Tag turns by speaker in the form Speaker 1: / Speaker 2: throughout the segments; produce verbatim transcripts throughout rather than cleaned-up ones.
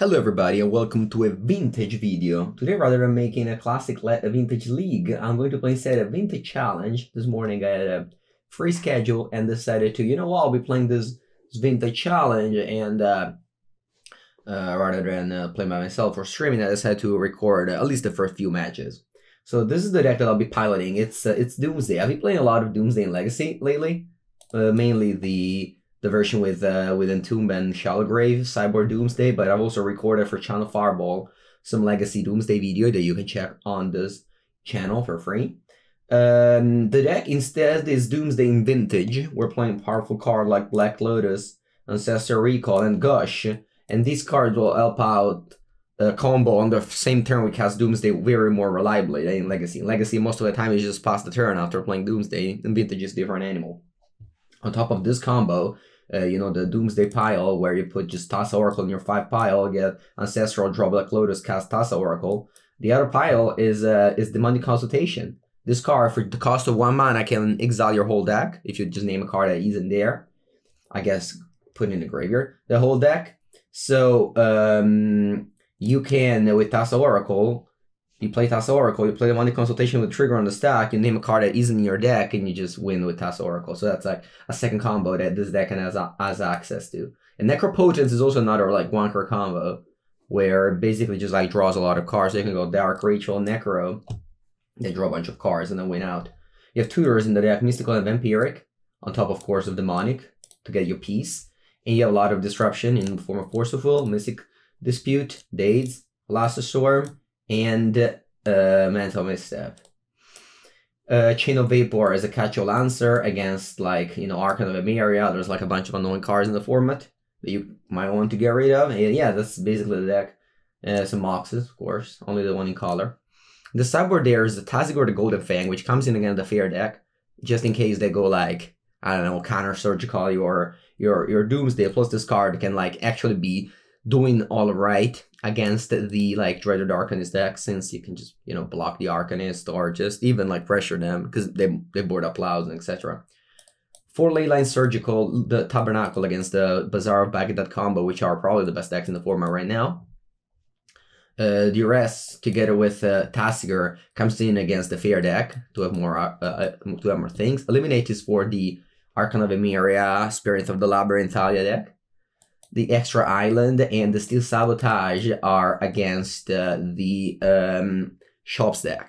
Speaker 1: Hello everybody and welcome to a vintage video. Today, rather than making a classic le a vintage league, I'm going to play instead a vintage challenge. This morning I had a free schedule and decided to, you know what, I'll be playing this, this vintage challenge, and uh, uh, rather than uh, play by myself or streaming, I decided to record uh, at least the first few matches. So this is the deck that I'll be piloting. It's uh, it's Doomsday. I've been playing a lot of Doomsday and Legacy lately, uh, mainly the the version with uh, with Entomb and Shallowgrave, Cyborg Doomsday, but I've also recorded for Channel Fireball some Legacy Doomsday video that you can check on this channel for free. Um, the deck instead is Doomsday in Vintage. We're playing powerful cards like Black Lotus, Ancestor Recall, and Gush, and these cards will help out a combo on the same turn we cast Doomsday very more reliably than in Legacy. In Legacy, most of the time you just pass the turn after playing Doomsday. In Vintage, is different animal. On top of this combo, Uh, you know, the Doomsday pile, where you put just Tassa Oracle in your five pile, get Ancestral, draw Black Lotus, cast Tassa Oracle. The other pile is uh, is Demonic Consultation. This card, for the cost of one mana, can exile your whole deck. If you just name a card that isn't there, I guess put in the graveyard, the whole deck. So um, you can, with Tassa Oracle, you play Tassa Oracle, you play the Demonic Consultation with trigger on the stack, you name a card that isn't in your deck, and you just win with Tassa Oracle. So that's like a second combo that this deck has, has access to. And Necropotence is also another like one card combo, where it basically just like draws a lot of cards. So you can go Dark Ritual, Necro, they draw a bunch of cards and then win out. You have tutors in the deck, Mystical and Vampiric, on top of course of Demonic, to get your piece. And you have a lot of disruption in the form of Forceful, Mystic Dispute, Dades, Last Storm, and uh, Mental Misstep. Uh, Chain of Vapor is a catch-all answer against, like, you know, Archon of Emeria. There's like a bunch of annoying cards in the format that you might want to get rid of. And yeah, that's basically the deck. Uh, some Moxes, of course, only the one in color. The sideboard there is the Tazigor the Golden Fang, which comes in against the Fair deck, just in case they go like, I don't know, counter surgical your your your Doomsday. Plus this card can like actually be doing all right against the like Dreaded Arcanist deck, since you can just, you know, block the Arcanist or just even like pressure them because they they board up clouds and et cetera. For Leyline Surgical, the Tabernacle against the Bazaar of Baghdad combo, which are probably the best decks in the format right now. Uh, the rest, together with uh, Tasigur, comes in against the Fair deck to have more uh, uh, to have more things. Eliminate is for the Archon of Emeria, Spirit of the Labyrinth Thalia deck. The Extra Island and the Steel Sabotage are against uh, the um, Shops deck.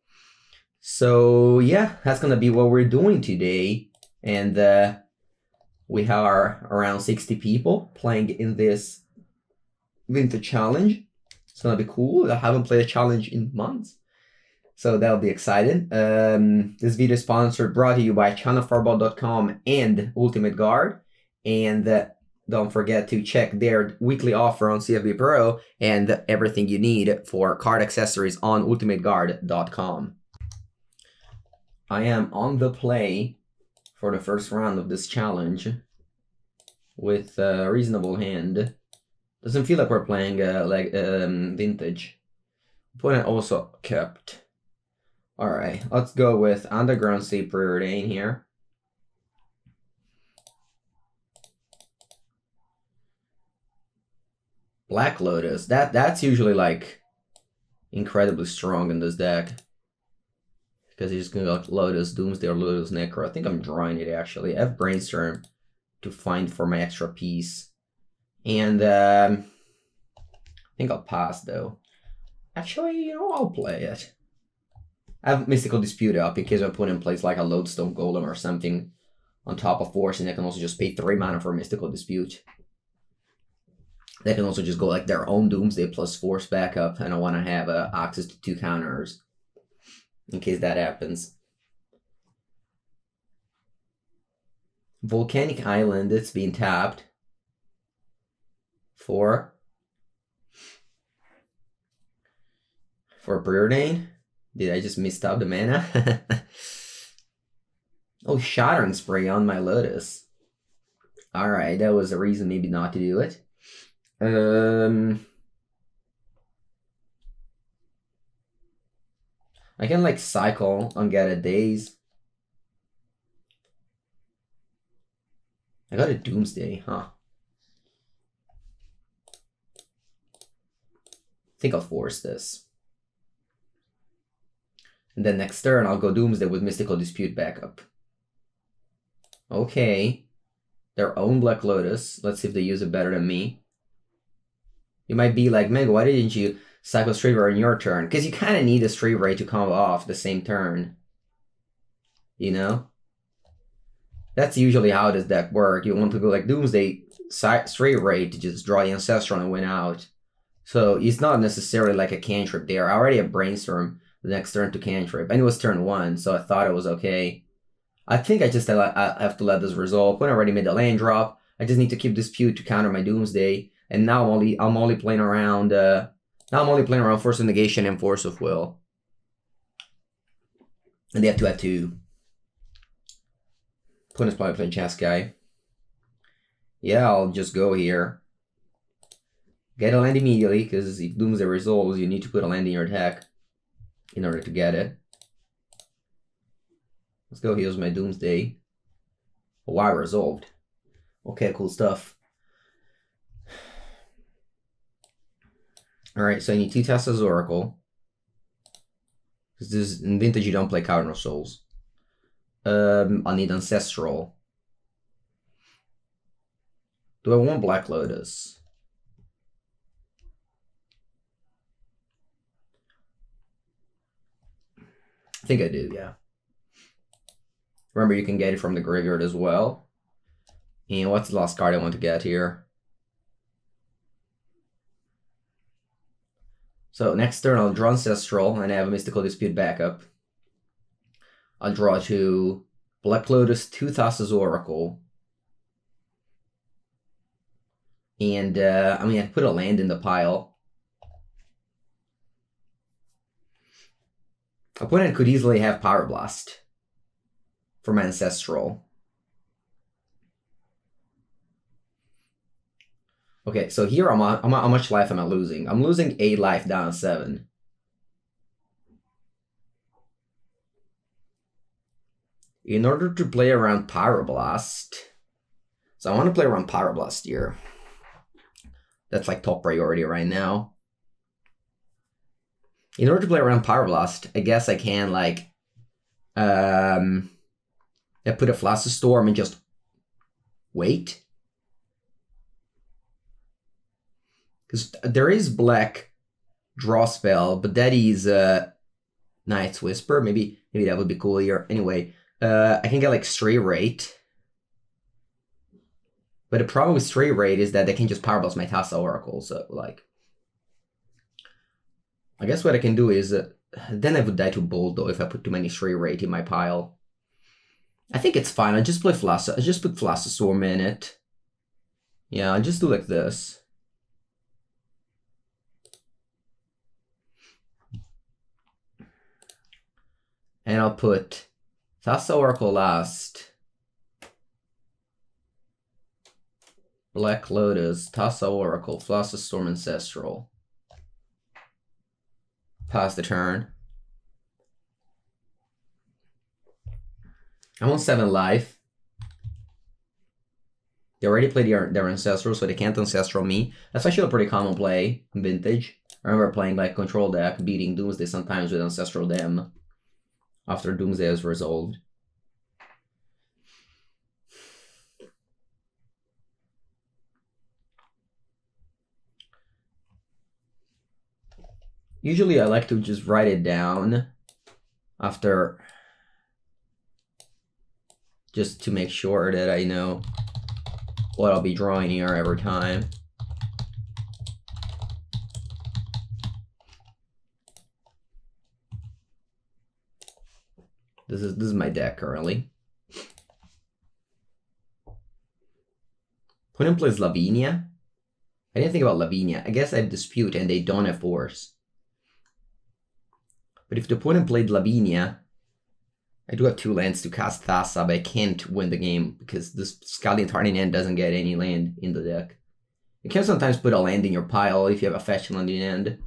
Speaker 1: So yeah, that's gonna be what we're doing today, and uh, we are around sixty people playing in this Vintage Challenge. It's gonna be cool. I haven't played a challenge in months, so that'll be exciting. Um, this video is sponsored, brought to you by channel fireball dot com and Ultimate Guard, and uh, don't forget to check their weekly offer on C F B Pro and everything you need for card accessories on ultimate guard dot com. I am on the play for the first round of this challenge with a reasonable hand. Doesn't feel like we're playing uh, like um, Vintage. Opponent also kept. Alright, let's go with Underground Sea Preordain here. Black Lotus, that that's usually like incredibly strong in this deck, because you're just gonna go like Lotus, Doomsday, or Lotus Necro. I think I'm drawing it actually. I have Brainstorm to find for my extra piece, and um, I think I'll pass though. Actually, you know, I'll play it. I have Mystical Dispute up in case I put in place like a Lodestone Golem or something on top of Force, and I can also just pay three mana for Mystical Dispute. They can also just go like their own Doomsday plus Force backup, and I want to have uh, access to two counters in case that happens. Volcanic Island, it's being tapped for for Preordain. Did I just miss out the mana? Oh, Shattering Spray on my Lotus. Alright, that was a reason maybe not to do it. Um, I can like cycle on Get a Daze. I got a Doomsday, huh? think I'll force this. And then next turn, I'll go Doomsday with Mystical Dispute backup. Okay. Their own Black Lotus. Let's see if they use it better than me. You might be like, Mega, why didn't you cycle Street Ray in your turn? Because you kind of need a Street Ray to come off the same turn. You know? That's usually how this deck works. You want to go like Doomsday, Street Ray to just draw the Ancestral and win out. So it's not necessarily like a cantrip there. I already have Brainstorm the next turn to cantrip. And it was turn one, so I thought it was okay. I think I just I have to let this resolve. When I already made the land drop, I just need to keep Dispute to counter my Doomsday. And now I'm only I'm only playing around uh now I'm only playing around Force of Negation and Force of Will. And they have to have two. Opponent's probably playing Jeskai. Yeah, I'll just go here. Get a land immediately, because if Doomsday resolves, you need to put a land in your deck in order to get it. Let's go, here's my Doomsday. Oh, wow, resolved. Okay, cool stuff. Alright, so I need two Tessa's Oracle. Because this in Vintage you don't play Cardinal Souls. Um, I need Ancestral. Do I want Black Lotus? I think I do, yeah. Remember, you can get it from the graveyard as well. And what's the last card I want to get here? So next turn, I'll draw Ancestral and I have a Mystical Dispute backup. I'll draw to Black Lotus, two Thassa's Oracle. And, uh, I mean, I put a land in the pile. Opponent could easily have Power Blast from Ancestral. Okay, so here I'm, I'm how much life am I losing? I'm losing eight life down to seven. In order to play around Pyroblast, so I want to play around Pyroblast here. That's like top priority right now. In order to play around Pyroblast, I guess I can like um I put a Flaccid Storm and just wait. Because there is black draw spell, but that is uh Night's Whisper. Maybe maybe that would be cool here. Anyway, uh I can get like Stray Rate. But the problem with Stray Rate is that they can just Power Blast my Thassa Oracle, so like I guess what I can do is, uh, then I would die to Bolt though if I put too many Stray Rate in my pile. I think it's fine, I'll just play Flaccid, I'll just put Flaccid Storm in it. Yeah, I'll just do like this. And I'll put Thassa Oracle last. Black Lotus, Thassa Oracle, Flaccid Storm, Ancestral. Pass the turn. I'm on seven life. They already played their, their Ancestral, so they can't Ancestral me. That's actually a pretty common play in Vintage. I remember playing like Control deck, beating Doomsday sometimes with Ancestral Dem after Doomsday is resolved. Usually I like to just write it down after, just to make sure that I know what I'll be drawing here every time. This is this is my deck currently. Opponent plays Lavinia. I didn't think about Lavinia. I guess I have Dispute and they don't have Force. But if the opponent played Lavinia, I do have two lands to cast Thassa, but I can't win the game because this Scalding Tarn end doesn't get any land in the deck. You can sometimes put a land in your pile if you have a fetch land in the end.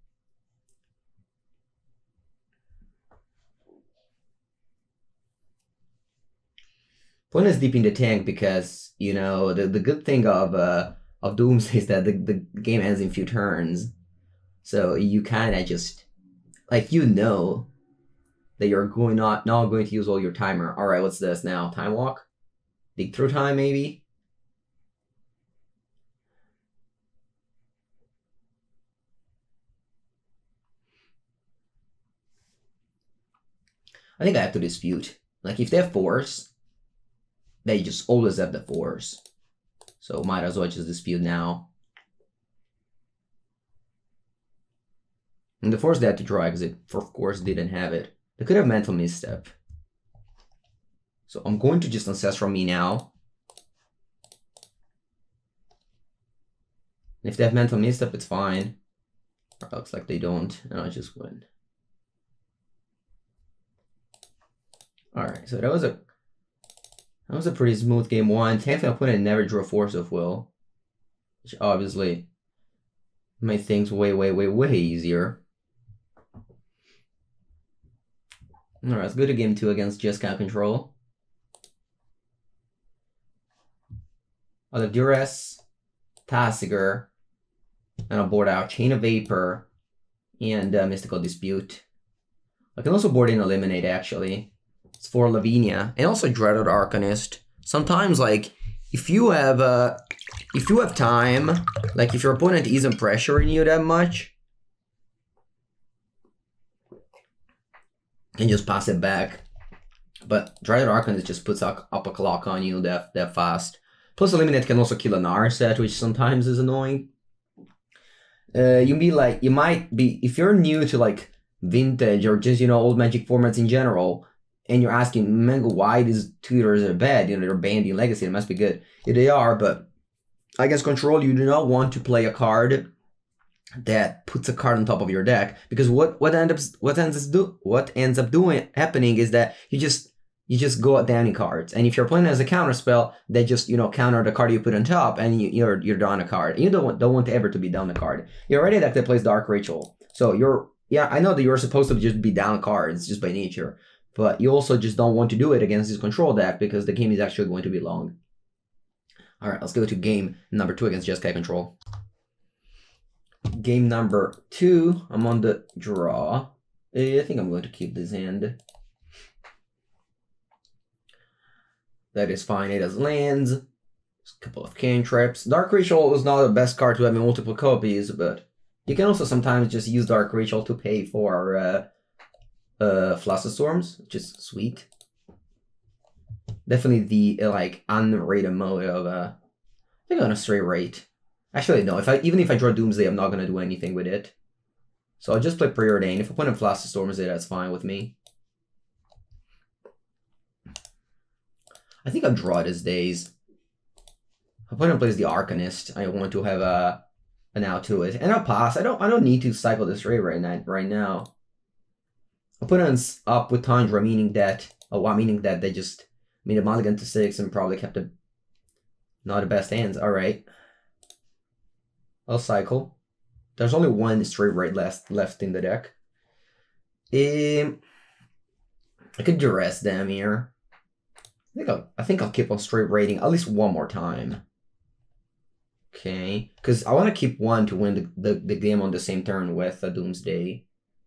Speaker 1: Opponent's deep in the tank because, you know, the, the good thing of uh, of Doomsday is that the, the game ends in few turns. So you kind of just, like, you know that you're going not, not going to use all your timer. All right, what's this now? Time walk? Dig through time, maybe? I think I have to dispute. Like, if they have force, they just always have the force. So might as well just dispute now. And the force they had to draw because it, of course, didn't have it. They could have mental misstep. So I'm going to just ancestral me now. And if they have mental misstep, it's fine. It looks like they don't, and I'll just win. Alright, so that was a that was a pretty smooth game one. Thankfully, my opponent never drew a Force of Will, which obviously made things way, way, way, way easier. Alright, let's go to game two against Jeskai Control. I'll have Duress, Tasigur, and I'll board out Chain of Vapor and uh, Mystical Dispute. I can also board in Eliminate, actually. It's for Lavinia, and also Dreaded Arcanist. Sometimes, like, if you have uh, if you have time, like if your opponent isn't pressuring you that much, you can just pass it back. But Dreaded Arcanist just puts up, up a clock on you that, that fast. Plus, Eliminate can also kill a Narset, which sometimes is annoying. Uh, you be like, you might be, if you're new to like Vintage or just, you know, old Magic formats in general, and you're asking, Mango, why these tutors are bad? You know, they're banned in Legacy, it must be good. Yeah, they are, but against Control, you do not want to play a card that puts a card on top of your deck, because what what ends up what ends up do what ends up doing happening is that you just you just go downing cards, and if your opponent has a counter spell, they just, you know, counter the card you put on top, and you, you're you're down a card. You don't want don't want ever to be down a card. You're already a deck that plays Dark Ritual, so you're yeah I know that you're supposed to just be down cards just by nature. But you also just don't want to do it against this control deck because the game is actually going to be long. Alright, let's go to game number two against Jeskai Control. Game number two, I'm on the draw. I think I'm going to keep this hand. That is fine, it has lands. A couple of cantrips. Dark Ritual is not the best card to have in multiple copies, but you can also sometimes just use Dark Ritual to pay for uh, Uh, Flusterstorms, which is sweet. Definitely the uh, like unrated mode of uh, I think on a straight rate. Actually, no. If I even if I draw Doomsday, I'm not gonna do anything with it. So I'll just play Preordain. If opponent Flusterstorms it, that's fine with me. I think I'll draw these days. If opponent plays the Arcanist, I want to have a an out to it, and I'll pass. I don't I don't need to cycle this rate right now. Right now. Opponents up with Tundra, meaning that, oh, well, meaning that they just made a mulligan to six and probably kept it not the best hands. All right, I'll cycle. There's only one straight right left left in the deck. Um, I could duress them here. I think I'll, I think I'll keep on straight rating at least one more time. Okay, because I want to keep one to win the, the, the game on the same turn with a Doomsday.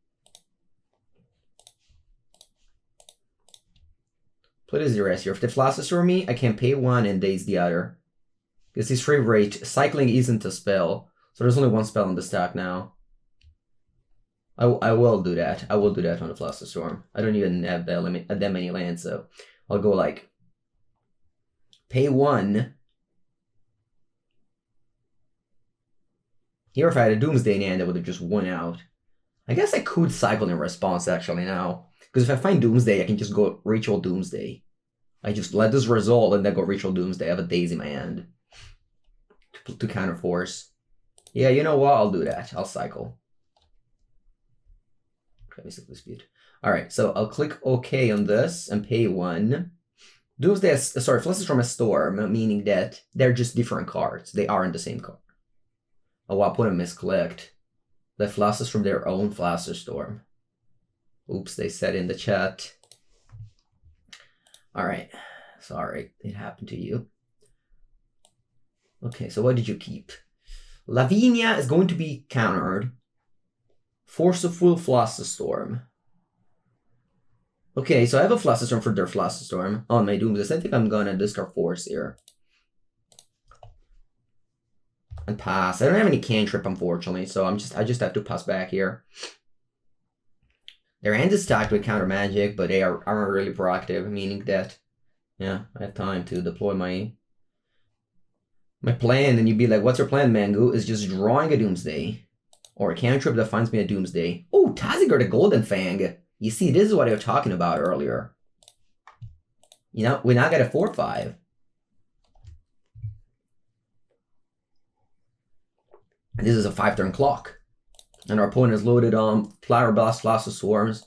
Speaker 1: Play the Duress here. If they Flusterstorm me, I can pay one and daze the other. Because this free rate, cycling isn't a spell. So there's only one spell on the stack now. I, I will do that. I will do that on the Flusterstorm. I don't even have that, limit, that many lands, so I'll go like pay one. Here if I had a Doomsday in hand, I would have just won out. I guess I could cycle in response actually now. Because if I find Doomsday, I can just go Ritual Doomsday. I just let this resolve and then go Ritual Doomsday. I have a Daze in my hand to, to counter force. Yeah, you know what? I'll do that. I'll cycle. Let me dispute. All right, so I'll click OK on this and pay one. Doomsday, is, sorry, Flusterstorm is Storm, meaning that they're just different cards. They aren't the same card. Oh, I'll put a misclicked. The Flusterstorm, their own Flusterstorm. Oops, they said in the chat. All right, sorry, it happened to you. Okay, so what did you keep? Lavinia is going to be countered. Forceful Flusterstorm. Okay, so I have a Flusterstorm for their Flusterstorm on my Doomsday. I think I'm gonna discard Force here. And pass. I don't have any cantrip, unfortunately, so I'm just I just have to pass back here. Their hand is stacked with counter magic, but they are aren't really proactive, meaning that yeah, I have time to deploy my my plan, and you'd be like, what's your plan, Mangu? Is just drawing a Doomsday. Or a cantrip that finds me a Doomsday. Oh, Taziger the Golden Fang. You see, this is what I was talking about earlier. You know, we now got a four five. And this is a five turn clock. And our opponent is loaded on Flower Blast, Fluster Swarms.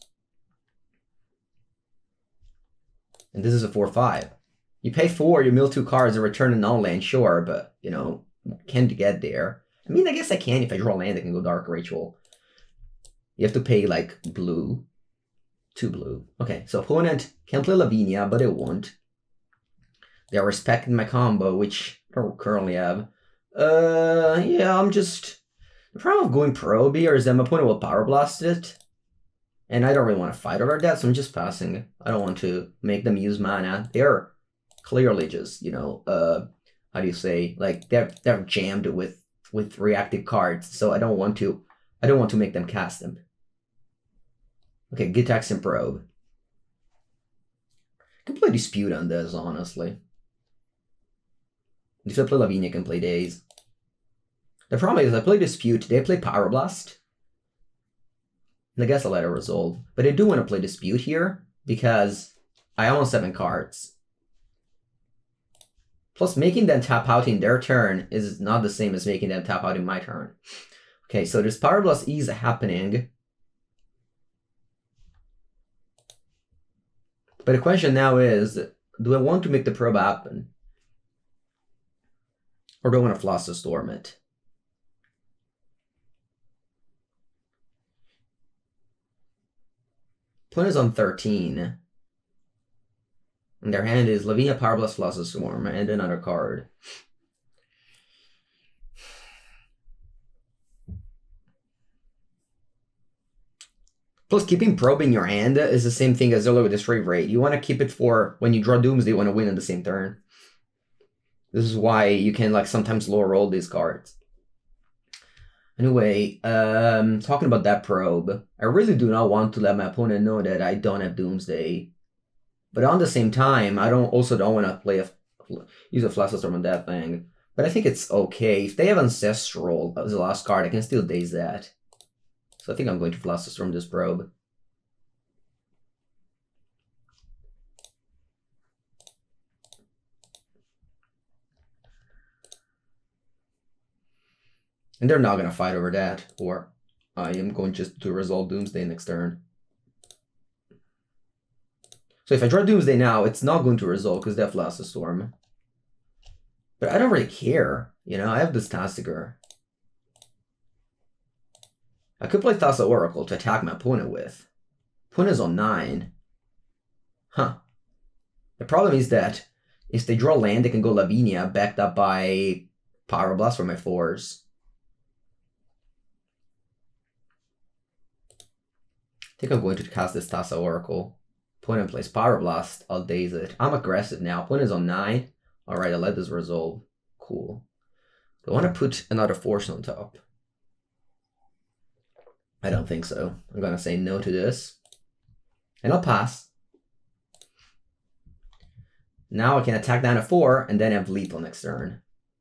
Speaker 1: And this is a four five. You pay four, you mill two cards and return a non-land, sure, but, you know, can't get there. I mean, I guess I can. If I draw land, I can go Dark Ritual. You have to pay, like, blue. Two blue. Okay, so opponent can play Lavinia, but it won't. They are respecting my combo, which I don't currently have. Uh, yeah, I'm just... The problem of going Probe here is that my opponent will Power Blast it. And I don't really want to fight over that, so I'm just passing. I don't want to make them use mana. They're clearly just, you know, uh, how do you say? Like, they're, they're jammed with... with reactive cards, so I don't want to I don't want to make them cast them. Okay, Gitax and Probe. I can play Dispute on this, honestly. If I play Lavinia, I can play Daze. The problem is I play Dispute, they play Power Blast. And I guess I'll let it resolve. But I do want to play Dispute here, because I almost have seven cards. Plus, making them tap out in their turn is not the same as making them tap out in my turn. Okay, so this Power Blast is happening. But the question now is, do I want to make the Probe happen? Or do I want to Flusterstorm it? Opponent is on thirteen. And their hand is Lavinia, Power Blast, Flusterstorm, and another card. Plus, keeping Probe in your hand is the same thing as earlier with the straight rate. You want to keep it for when you draw Doomsday, you want to win in the same turn. This is why you can like sometimes lower roll these cards. Anyway, um, talking about that Probe, I really do not want to let my opponent know that I don't have Doomsday. But on the same time, I don't also don't want to play a use a Flusterstorm on that thing. But I think it's okay. If they have Ancestral as the last card, I can still Daze that. So I think I'm going to Flusterstorm this Probe. And they're not going to fight over that. Or I am going just to resolve Doomsday next turn. So if I draw Doomsday now, it's not going to resolve because they have Flusterstorm. But I don't really care. You know, I have this Tassiger. I could play Thassa Oracle to attack my opponent with. Opponent is on nine. Huh. The problem is that if they draw land, they can go Lavinia, backed up by Power Blast for my fours. I think I'm going to cast this Thassa Oracle. Opponent plays Power Blast, I'll Daze it. I'm aggressive now. Opponent is on nine. Alright, I'll let this resolve. Cool. Do I want to put another force on top? I don't think so. I'm going to say no to this. And I'll pass. Now I can attack down to four and then have lethal next turn.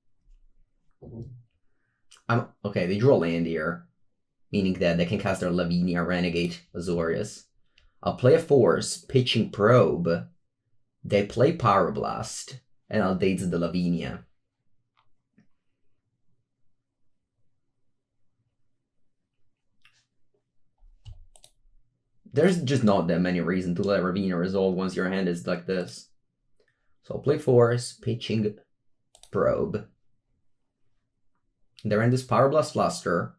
Speaker 1: I'm okay, they draw land here. Meaning that they can cast their Lavinia, Renegade, Azorius. I'll play a force, pitching Probe. They play Power Blast, and I'll Daze the Lavinia. There's just not that many reasons to let Lavinia resolve once your hand is like this. So I'll play force, pitching Probe. Their end is Power Blast Fluster.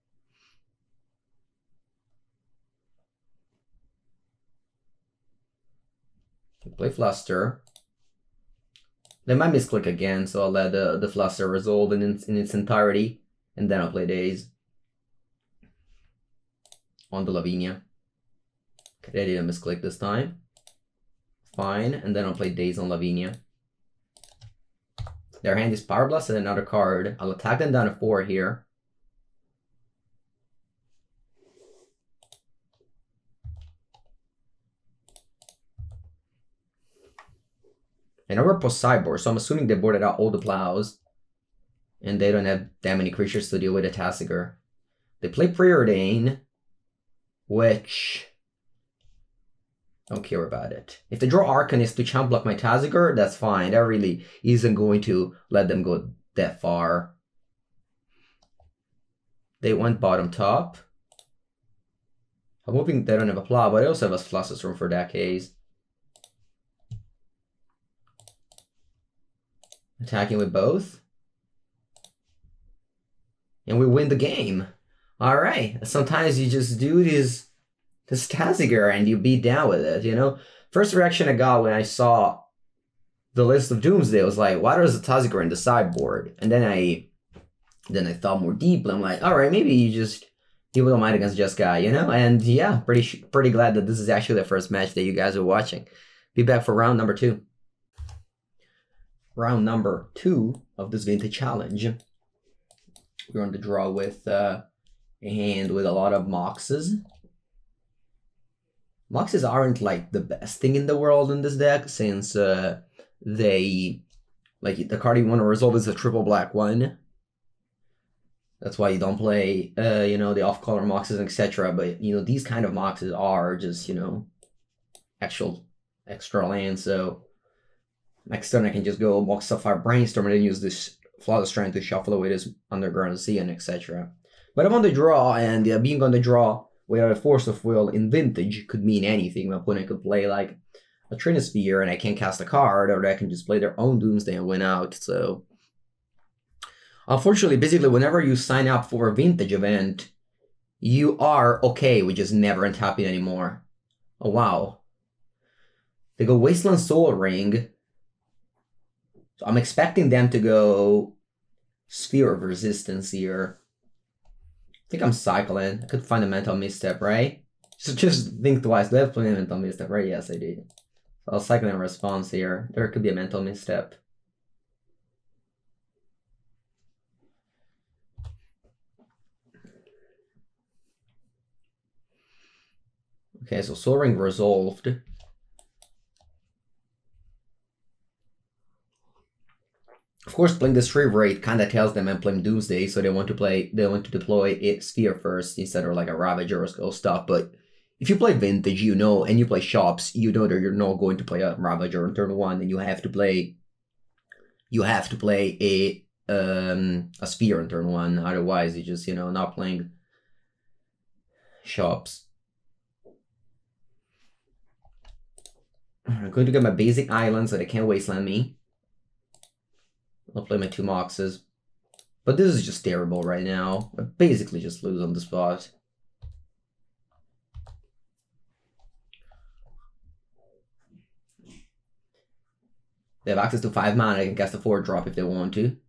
Speaker 1: Play Fluster. They might misclick again, so I'll let the, the Fluster resolve in its, in its entirety, and then I'll play Daze. on the Lavinia. Okay, I didn't misclick this time. Fine, and then I'll play Daze on Lavinia. Their hand is Power Blast and another card. I'll attack them down to four here. And we're post sideboard, so I'm assuming they boarded out all the plows. And they don't have that many creatures to deal with a Tasigur. They play Preordain, which don't care about it. If they draw Arcanist to chump block my Tasigur, that's fine. That really isn't going to let them go that far. They went bottom top. I'm hoping they don't have a plow, but I also have a Flussus Room for that case. Attacking with both. And we win the game. Alright. Sometimes you just do this, this Tasigur and you beat down with it, you know? First reaction I got when I saw the list of Doomsday was like, why there's a Tasigur in the sideboard? And then I then I thought more deeply. I'm like, alright, maybe you just you don't mind against Jeskai, you know? And yeah, pretty pretty glad that this is actually the first match that you guys are watching. Be back for round number two. Round number two of this Vintage Challenge. We're on the draw with uh, a hand with a lot of Moxes. Moxes aren't like the best thing in the world in this deck, since uh, they, like the card you want to resolve is a triple black one. That's why you don't play, uh, you know, the off-color Moxes, et cetera. But, you know, these kind of Moxes are just, you know, actual extra land, so next turn I can just go Mox Sapphire Brainstorm and then use this Flawless Strength to shuffle away this Underground Sea and et cetera. But I'm on the draw, and uh, being on the draw without a Force of Will in Vintage could mean anything. My opponent could play like a Trinisphere and I can't cast a card, or they can just play their own Doomsday and win out. So, unfortunately, basically, whenever you sign up for a Vintage event, you are okay with just never untapping anymore. Oh, wow. They go Wasteland Soul Ring. So I'm expecting them to go Sphere of Resistance here. I think I'm cycling. I could find a Mental Misstep, right? So just think twice. Do I have plenty of Mental Misstep, right? Yes, I did. So I'll cycle in response here. There could be a Mental Misstep. Okay, so Soul Ring resolved. Of course, playing the Shriv Raid kind of tells them I'm playing Doomsday, so they want to play, they want to deploy a Sphere first instead of like a Ravager or stuff. But if you play Vintage, you know, and you play Shops, you know that you're not going to play a Ravager on turn one, and you have to play, you have to play a um a Sphere on turn one. Otherwise, you just, you know, not playing Shops. I'm going to get my basic island so they can't wasteland me. I'll play my two Moxes. But this is just terrible right now. I basically just lose on the spot. They have access to five mana. They can cast a four drop if they want to.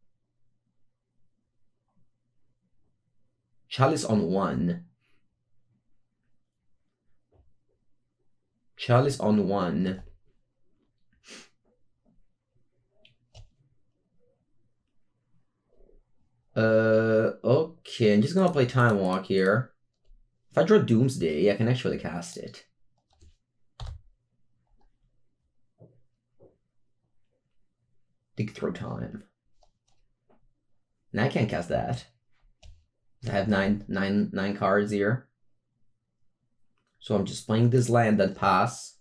Speaker 1: Chalice on one. Chalice on one. Uh, okay, I'm just gonna play Time Walk here. If I draw Doomsday, I can actually cast it. Dig Through Time. And I can't cast that. I have nine, nine, nine cards here. So I'm just playing this land and pass.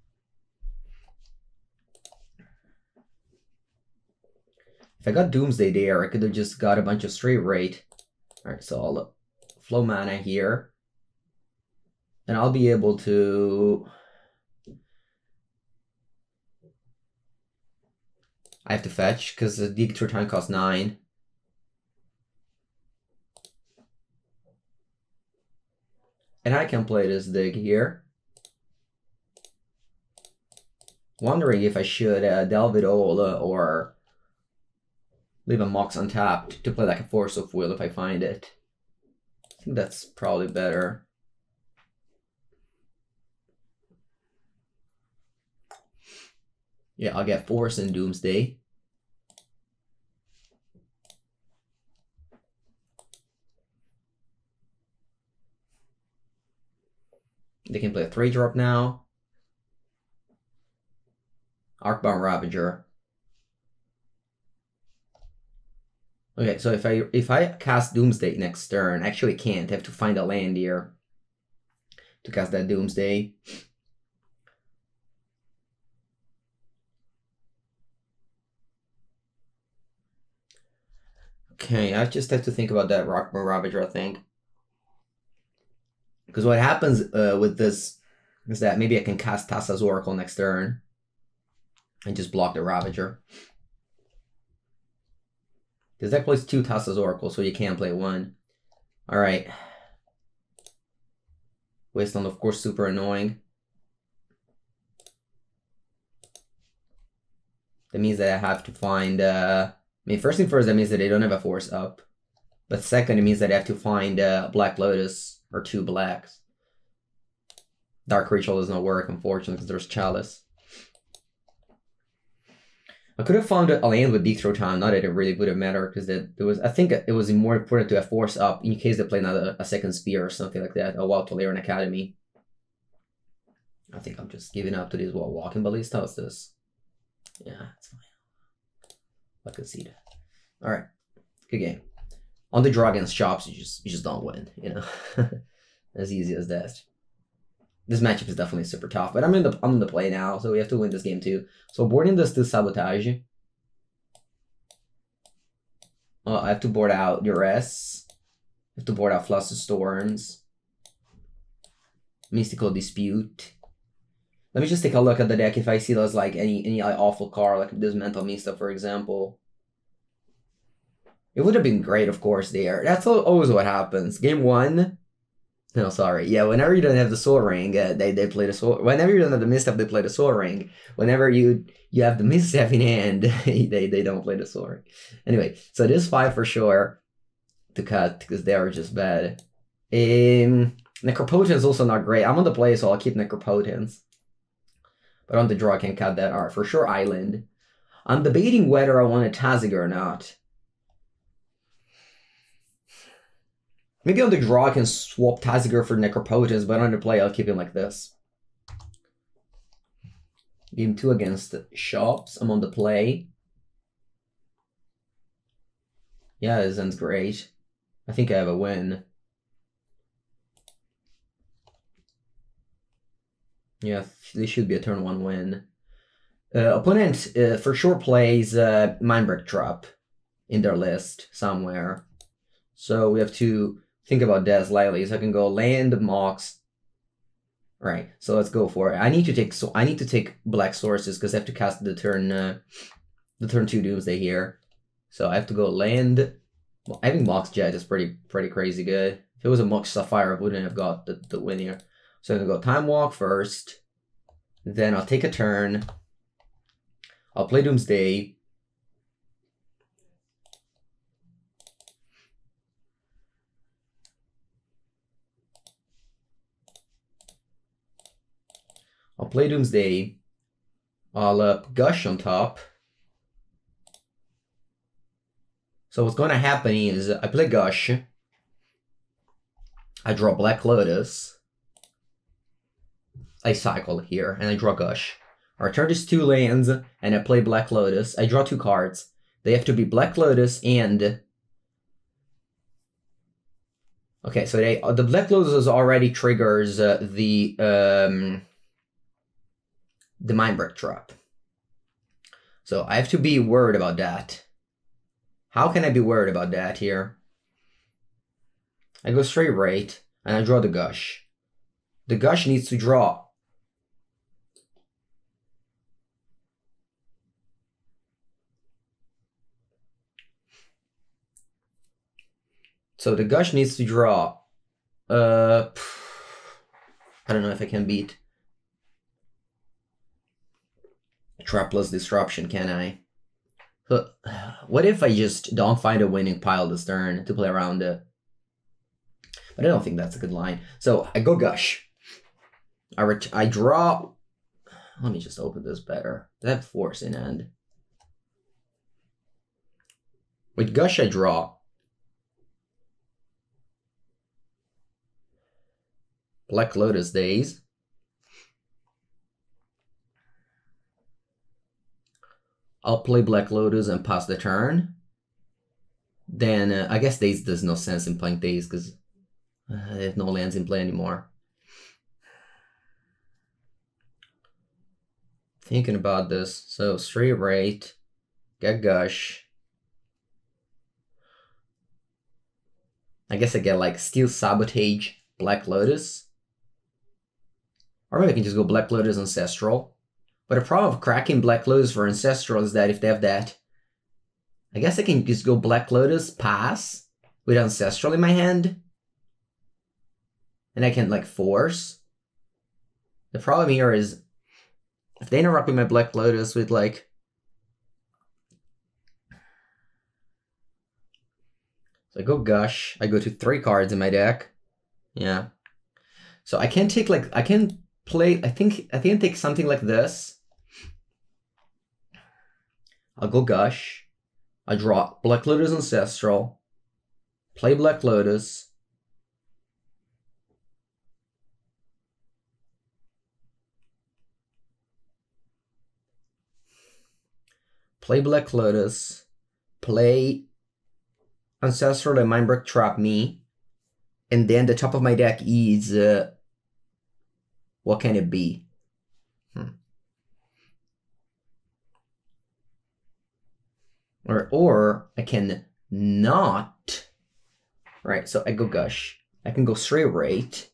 Speaker 1: If I got Doomsday there, I could have just got a bunch of straight rate. Alright, so I'll flow mana here. And I'll be able to... I have to fetch, because the Dig Through Time costs nine. And I can play this dig here. Wondering if I should uh, delve it all uh, or leave a Mox untapped to play like a Force of Will if I find it. I think that's probably better. Yeah, I'll get Force and Doomsday. They can play a three drop now. Arcbound Ravager. Okay, so if I if I cast Doomsday next turn, actually can't. I have to find a land here to cast that Doomsday. Okay, I just have to think about that Arcbound Ravager, I think. Because what happens uh, with this is that maybe I can cast Thassa's Oracle next turn and just block the Ravager. Because that plays two Thassa's Oracle, so you can't play one. Alright. Wasteland, of course, super annoying. That means that I have to find... Uh, I mean, first thing first, that means that they don't have a Force up. But second, it means that I have to find uh, Black Lotus or two blacks. Dark Ritual does not work, unfortunately, because there's Chalice. I could have found a land with Deep Throat Time, not that it really would have mattered, because it was. I think it was more important to have Force up in case they play another a second Sphere or something like that. A Wild Tolarian Academy. I think I'm just giving up to this. Well, Walking Ballista, how's this? Yeah, it's fine. I could see that. All right, good game. On the draw against Chops, you just you just don't win, you know. As easy as that. This matchup is definitely super tough, but I'm in the I'm in the play now, so we have to win this game too. So boarding this to Sabotage. Uh, I have to board out Duress. I have to board out Flusterstorms. Mystical Dispute. Let me just take a look at the deck if I see those like any any like, awful card, like this Mental Mista, for example. It would have been great, of course, there. That's always what happens. Game one. No, sorry. Yeah, whenever you don't have the Soul Ring, uh, they, they play the Soul... Whenever you don't have the Misstep, they play the Soul Ring. Whenever you you have the Misstep in hand, they, they don't play the Soul Ring. Anyway, so this five for sure to cut, because they are just bad. Um, Necropotent is also not great. I'm on the play, so I'll keep Necropotence. But on the draw, I can cut that art. For sure, Island. I'm debating whether I want a Tazig or not. Maybe on the draw I can swap Taziger for Necropotence, but on the play I'll keep him like this. Game two against Shops. I'm on the play. Yeah, this ends great. I think I have a win. Yeah, this should be a turn one win. Uh, opponent uh, for sure plays uh, Mindbreak Trap in their list somewhere. So we have to think about that slightly. So I can go land Mox. Right. So let's go for it. I need to take so I need to take black sources because I have to cast the turn uh, the turn two Doomsday here. So I have to go land. Well, I think Mox Jet is pretty pretty crazy good. If it was a Mox Sapphire, I wouldn't have got the, the win here. So I'm gonna go Time Walk first. Then I'll take a turn. I'll play Doomsday. I'll play Doomsday. I'll uh, Gush on top. So what's going to happen is I play Gush. I draw Black Lotus. I cycle here and I draw Gush. I return these two lands and I play Black Lotus. I draw two cards. They have to be Black Lotus and... Okay, so they the Black Lotus already triggers uh, the... Um, the Mindbreak Trap. So I have to be worried about that. How can I be worried about that here? I go straight right, and I draw the Gush. The Gush needs to draw. So the Gush needs to draw. Uh, I don't know if I can beat Trap plus Disruption, can I? So, what if I just don't find a winning pile this turn to play around it? But I don't think that's a good line. So I go Gush. I, ret I draw... Let me just open this better. I have Force in hand. With Gush, I draw. Black Lotus Days. I'll play Black Lotus and pass the turn. Then uh, I guess Days does no sense in playing Days because uh, I have no lands in play anymore. Thinking about this, so straight rate, get Gush. I guess I get like Steel Sabotage, Black Lotus. Or maybe I can just go Black Lotus Ancestral. But the problem of cracking Black Lotus for Ancestral is that if they have that, I guess I can just go Black Lotus, pass, with Ancestral in my hand. And I can like force. The problem here is, if they interrupt with my Black Lotus with like... So I go Gush, I go to three cards in my deck. Yeah. So I can take like, I can play, I think, I think I take something like this. I'll go Gush. I draw Black Lotus Ancestral. Play Black Lotus. Play Black Lotus. Play Ancestral and Mindbreak Trap me. And then the top of my deck is... Uh, what can it be? Hmm. Or, or I can not. Right, so I go Gush. I can go straight rate.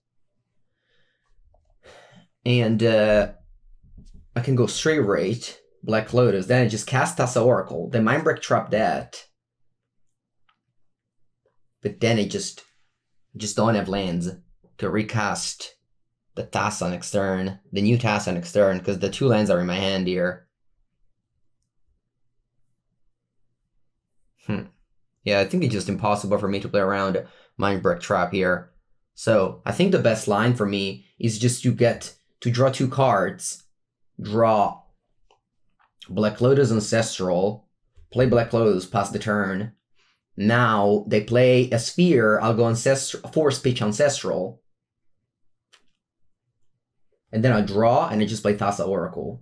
Speaker 1: And uh, I can go straight rate. Black Lotus. Then I just cast Thassa Oracle. Then Mindbreak Trap that. But then I just, just don't have lands to recast the Thassa next turn. The new Thassa next turn. Because the two lands are in my hand here. Hmm. Yeah, I think it's just impossible for me to play around Mindbreak Trap here. So I think the best line for me is just to get to draw two cards. Draw Black Lotus Ancestral. Play Black Lotus, pass the turn. Now they play a Sphere. I'll go Ancestral, Force Pitch Ancestral. And then I draw and I just play Thassa Oracle.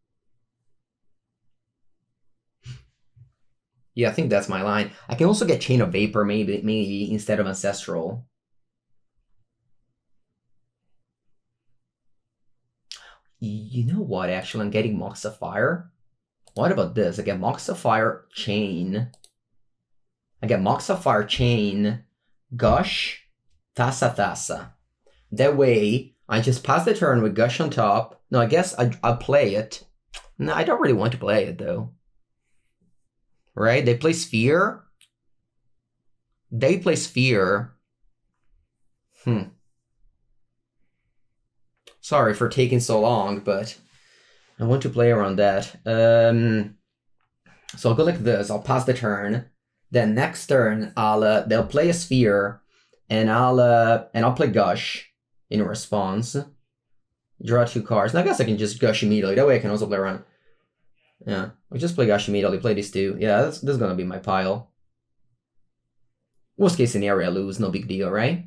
Speaker 1: Yeah, I think that's my line. I can also get Chain of Vapor maybe, maybe instead of Ancestral. You know what, actually, I'm getting Mox Sapphire. What about this? I get Mox Sapphire, Chain. I get Mox Sapphire, Chain, Gush, Thassa, Thassa. That way, I just pass the turn with Gush on top. No, I guess I, I'll play it. No, I don't really want to play it, though. Right? They play Sphere. They play Sphere. Hmm. Sorry for taking so long, but I want to play around that. Um, so I'll go like this. I'll pass the turn. Then next turn, I'll uh, they'll play a Sphere, and I'll uh, and I'll play Gush in response. Draw two cards. Now I guess I can just Gush immediately. That way I can also play around. Yeah, I'll just play Gush immediately. Play these two. Yeah, this, this is gonna be my pile. Worst case scenario, I lose. No big deal, right?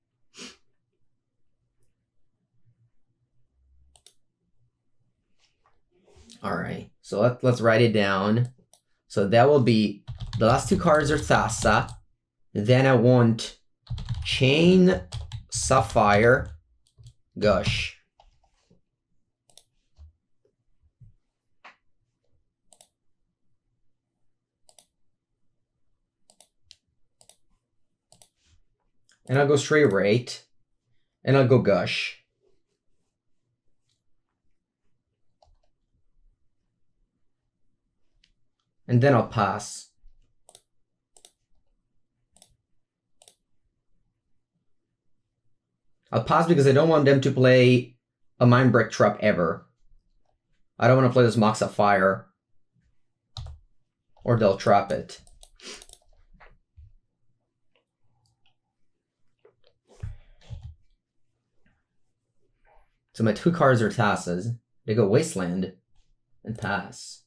Speaker 1: All right, so let, let's write it down. So that will be, the last two cards are Thassa. Then I want Chain, Sapphire, Gush. And I'll go straight rate. And I'll go Gush. And then I'll pass. I'll pass because I don't want them to play a Mindbreak Trap ever. I don't want to play this Mox Sapphire. Or they'll trap it. So my two cards are Thassas. They go Wasteland. and pass.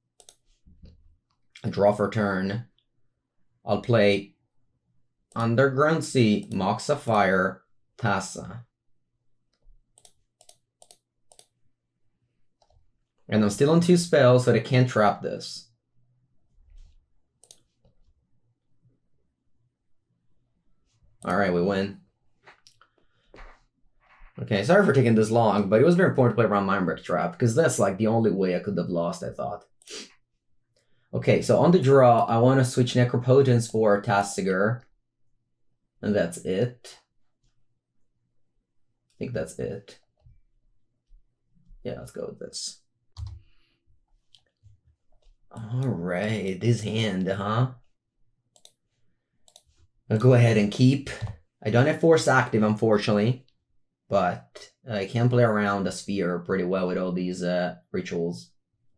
Speaker 1: I draw for turn. I'll play Underground Sea, Mox Sapphire, Tassa. And I'm still on two spells, so they can't trap this. Alright, we win. Okay, sorry for taking this long, but it was very important to play around Mindbreak Trap, because that's like the only way I could have lost, I thought. Okay, so on the draw, I want to switch Necropotence for Tasigur. And that's it. I think that's it. Yeah, let's go with this. Alright, this hand, huh? I'll go ahead and keep. I don't have Force active, unfortunately. But I can play around the sphere pretty well with all these uh, rituals.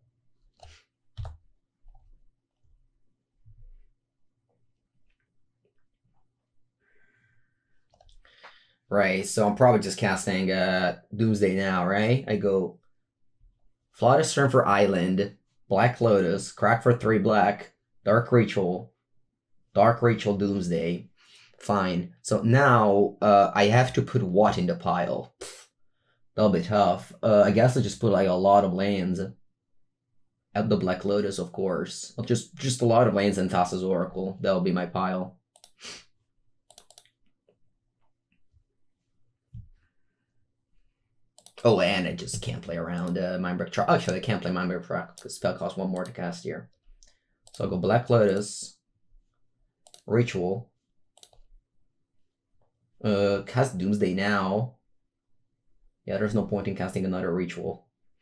Speaker 1: Right, so I'm probably just casting uh, Doomsday now, right? I go Flawless Turn for Island, Black Lotus, Crack for three black, Dark Ritual, Dark Ritual Doomsday. Fine. So now uh, I have to put what in the pile? Pfft, that'll be tough. Uh, I guess I'll just put like a lot of lands. At the Black Lotus, of course. I'll just, just a lot of lands and Thassa's Oracle. That'll be my pile. Oh, and I just can't play around uh, Mindbreak Trap. Actually, I can't play Mindbreak Trap because spell costs one more to cast here. So I'll go Black Lotus, Ritual, uh, cast Doomsday now. Yeah, there's no point in casting another Ritual.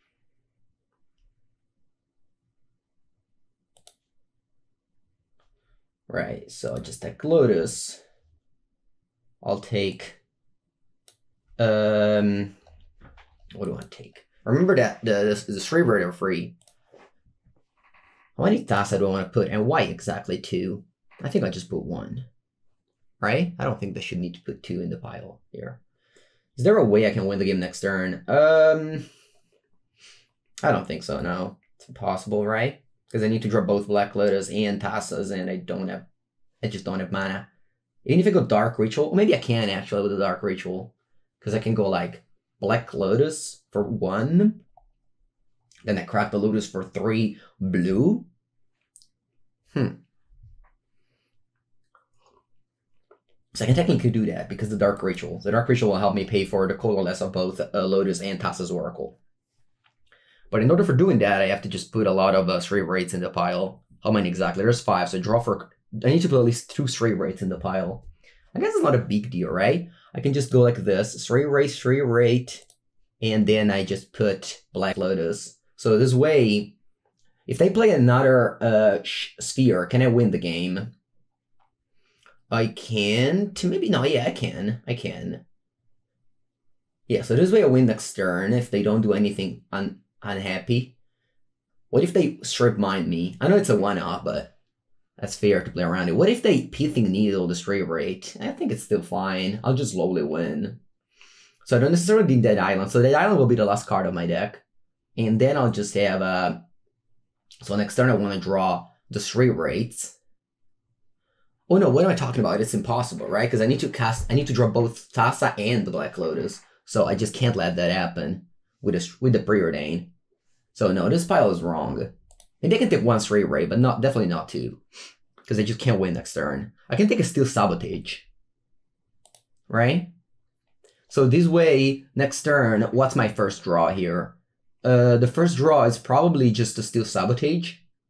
Speaker 1: Right, so I just take Lotus. I'll take... Um... What do I take? Remember that the the, the Shriver are free. How many Thassa do I want to put, and why exactly two? I think I'll just put one. Right? I don't think they should need to put two in the pile here. Is there a way I can win the game next turn? Um, I don't think so, no. It's impossible, right? Because I need to draw both Black Lotus and Thassas, and I don't have... I just don't have mana. Even if I go Dark Ritual... Maybe I can, actually, with the Dark Ritual. Because I can go, like... Black Lotus for one. Then I crack the Lotus for three blue. Hmm. So I can technically do that because the Dark Ritual. The Dark Ritual will help me pay for the colorless of both uh, Lotus and Thassa's Oracle. But in order for doing that, I have to just put a lot of uh, Stray Wraiths in the pile. How many exactly? There's five, so I draw for... I need to put at least two Stray Wraiths in the pile. I guess it's not a big deal, right? I can just go like this, Stray Wraith, Stray Wraith, and then I just put Black Lotus. So this way, if they play another uh, sphere, can I win the game? I can. Maybe not. Yeah, I can. I can. Yeah, so this way I win next turn if they don't do anything un unhappy. What if they strip mine me? I know it's a one-off, but... That's fair to play around it. What if they Pithing Needle the Stray Wraith? I think it's still fine. I'll just slowly win. So I don't necessarily need Dead Island. So Dead Island will be the last card of my deck. And then I'll just have... Uh, so next turn I want to draw the Stray Wraiths. Oh no, what am I talking about? It's impossible, right? Because I need to cast... I need to draw both Thassa and the Black Lotus. So I just can't let that happen with, a, with the Preordain. So no, this pile is wrong. Maybe I can take one Stray Wraith, but not definitely not two. Because I just can't win next turn. I can take a Steel Sabotage. Right? So this way, next turn, what's my first draw here? Uh, the first draw is probably just a Steel Sabotage.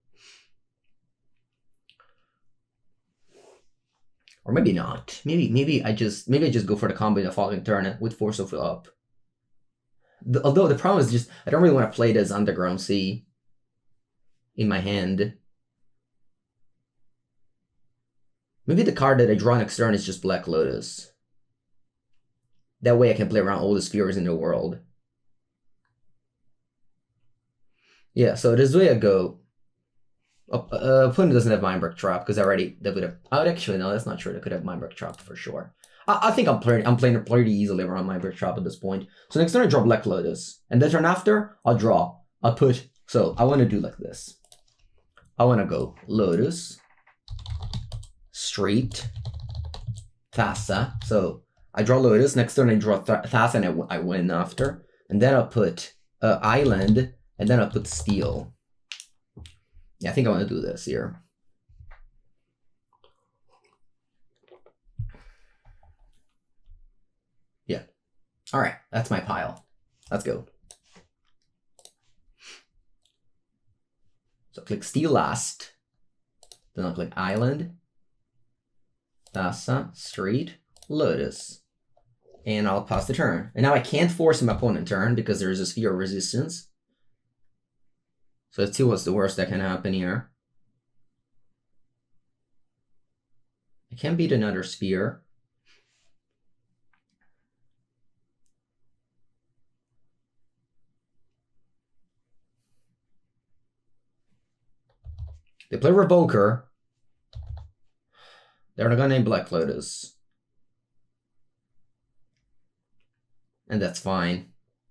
Speaker 1: Or maybe not. Maybe maybe I just maybe I just go for the combo in the following turn with Force of Up. The, although the problem is just I don't really want to play it as Underground Sea in my hand. Maybe the card that I draw next turn is just Black Lotus. That way I can play around all the spheres in the world. Yeah, so this way I go. Oh, uh, opponent doesn't have Mindbreak Trap because I already that would have. I would actually no, that's not true. They could have Mindbreak Trap for sure. I, I think I'm playing. I'm playing pretty easily around Mindbreak Trap at this point. So next turn I draw Black Lotus, and the turn after I'll draw. I'll put So I want to do like this. I want to go Lotus, Street, Thassa. So I draw Lotus, next turn I draw Th Thassa, and I, I win after. And then I'll put uh, Island, and then I'll put Steel. Yeah, I think I want to do this here. Yeah. All right, that's my pile. Let's go. So click Steel last. Then I'll click Island, Thassa, Street, Lotus. And I'll pass the turn. And now I can't force my opponent turn because there's a sphere of resistance. So let's see what's the worst that can happen here. I can beat another sphere. They play Revoker. They're not gonna name Black Lotus. And that's fine.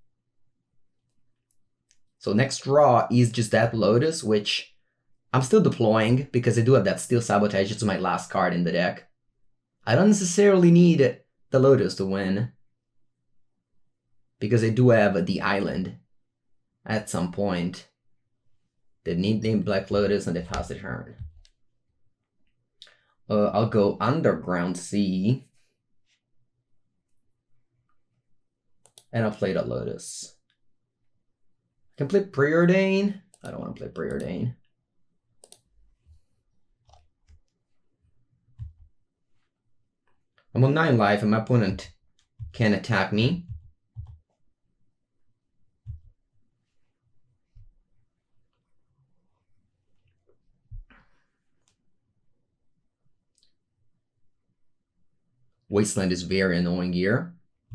Speaker 1: So next draw is just that Lotus, which I'm still deploying because I do have that Steel Sabotage. It's my last card in the deck. I don't necessarily need the Lotus to win, because I do have the Island at some point. They need name Black Lotus and they pass the turn. Uh, I'll go Underground Sea. And I'll play the Lotus. I can play Preordain. I don't want to play Preordain. I'm on nine life and my opponent can attack me. Wasteland is very annoying here.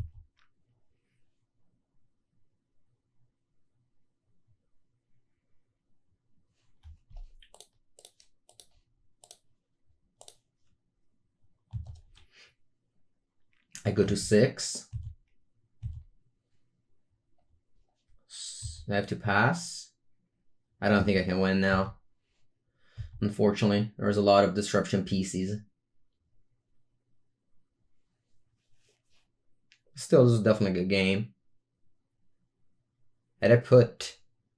Speaker 1: I go to six. I have to pass. I don't think I can win now. Unfortunately, there's a lot of disruption pieces. Still, this is definitely a good game. Had I put...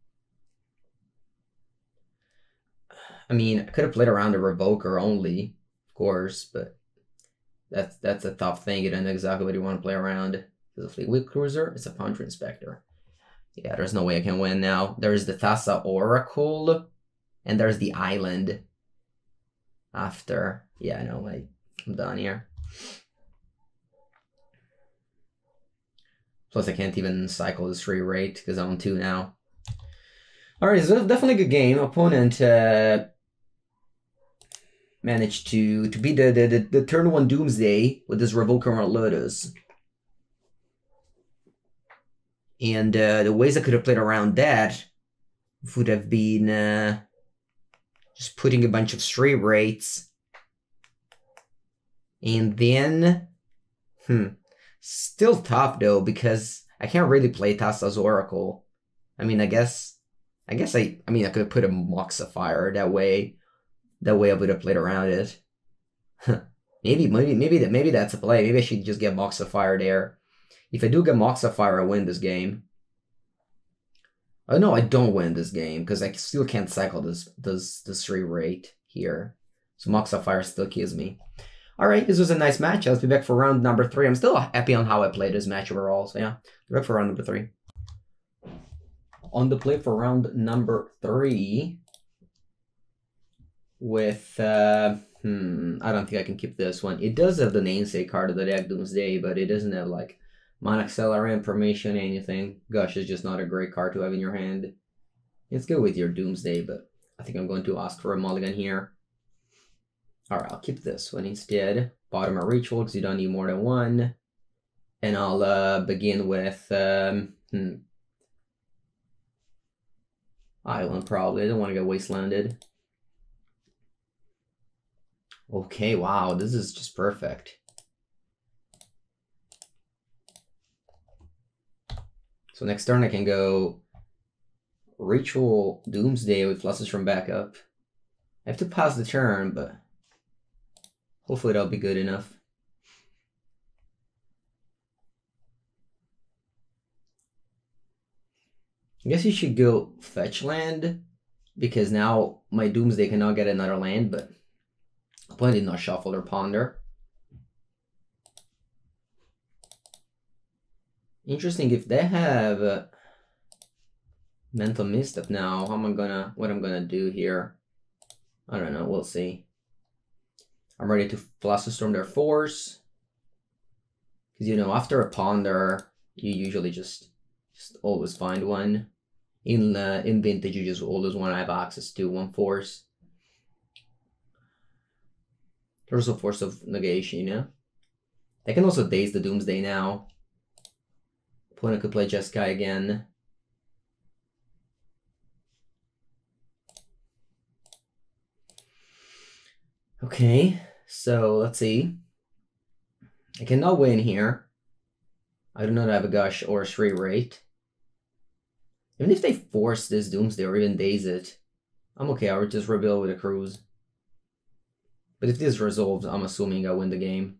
Speaker 1: I mean, I could have played around the Revoker only, of course, but that's that's a tough thing. You don't know exactly what you want to play around. Is it a Fleetwood Cruiser? It's a Foundry Inspector. Yeah, there's no way I can win now. There's the Thassa Oracle, and there's the Island after. Yeah, no, I, I'm done here. Plus, I can't even cycle this free rate because I'm on two now. All right, so definitely a good game. Opponent uh, managed to to beat the, the the the turn one Doomsday with this Revoker on Lotus. And uh, the ways I could have played around that would have been uh, just putting a bunch of straight rates. And then, hmm, still tough though, because I can't really play Thassa's Oracle. I mean, I guess, I guess I, I mean, I could put a Mox Sapphire that way. That way I would have played around it. maybe, maybe, maybe that, maybe that's a play. Maybe I should just get Mox Sapphire there. If I do get Mox Sapphire, I win this game. Oh no, I don't win this game because I still can't cycle this this this free rate here. So Mox Sapphire still kills me. All right, this was a nice match. Let's be back for round number three. I'm still happy on how I played this match overall. So yeah, be back for round number three. On the play for round number three, with uh, hmm, I don't think I can keep this one. It does have the namesake card of the deck, Doomsday, but it doesn't have like Monaxella information, anything. Gosh, it's just not a great card to have in your hand. It's good with your Doomsday, but I think I'm going to ask for a mulligan here. Alright, I'll keep this one instead. Bottom of Ritual, because you don't need more than one. And I'll uh, begin with um, hmm, Island, probably. I don't want to get Wastelanded. Okay, wow, this is just perfect. So next turn I can go Ritual Doomsday with Fluster from backup. I have to pass the turn, but hopefully that'll be good enough. I guess you should go fetch land, because now my Doomsday cannot get another land, but opponent did not shuffle or ponder. Interesting, if they have uh, Mental Misstep now, how am I gonna, what I'm gonna do here? I don't know, we'll see. I'm ready to Flusterstorm their force. Because, you know, after a ponder, you usually just, just always find one. In uh, in Vintage, you just always want to have access to one force. There's a force of negation, you know? They can also Daze the Doomsday now. Opponent could play Jeskai again. Okay, so let's see. I cannot win here. I do not have a Gush or a Shri Rate. Even if they force this Doomsday or even Daze it, I'm okay. I would just rebuild with a Cruise. But if this resolves, I'm assuming I win the game.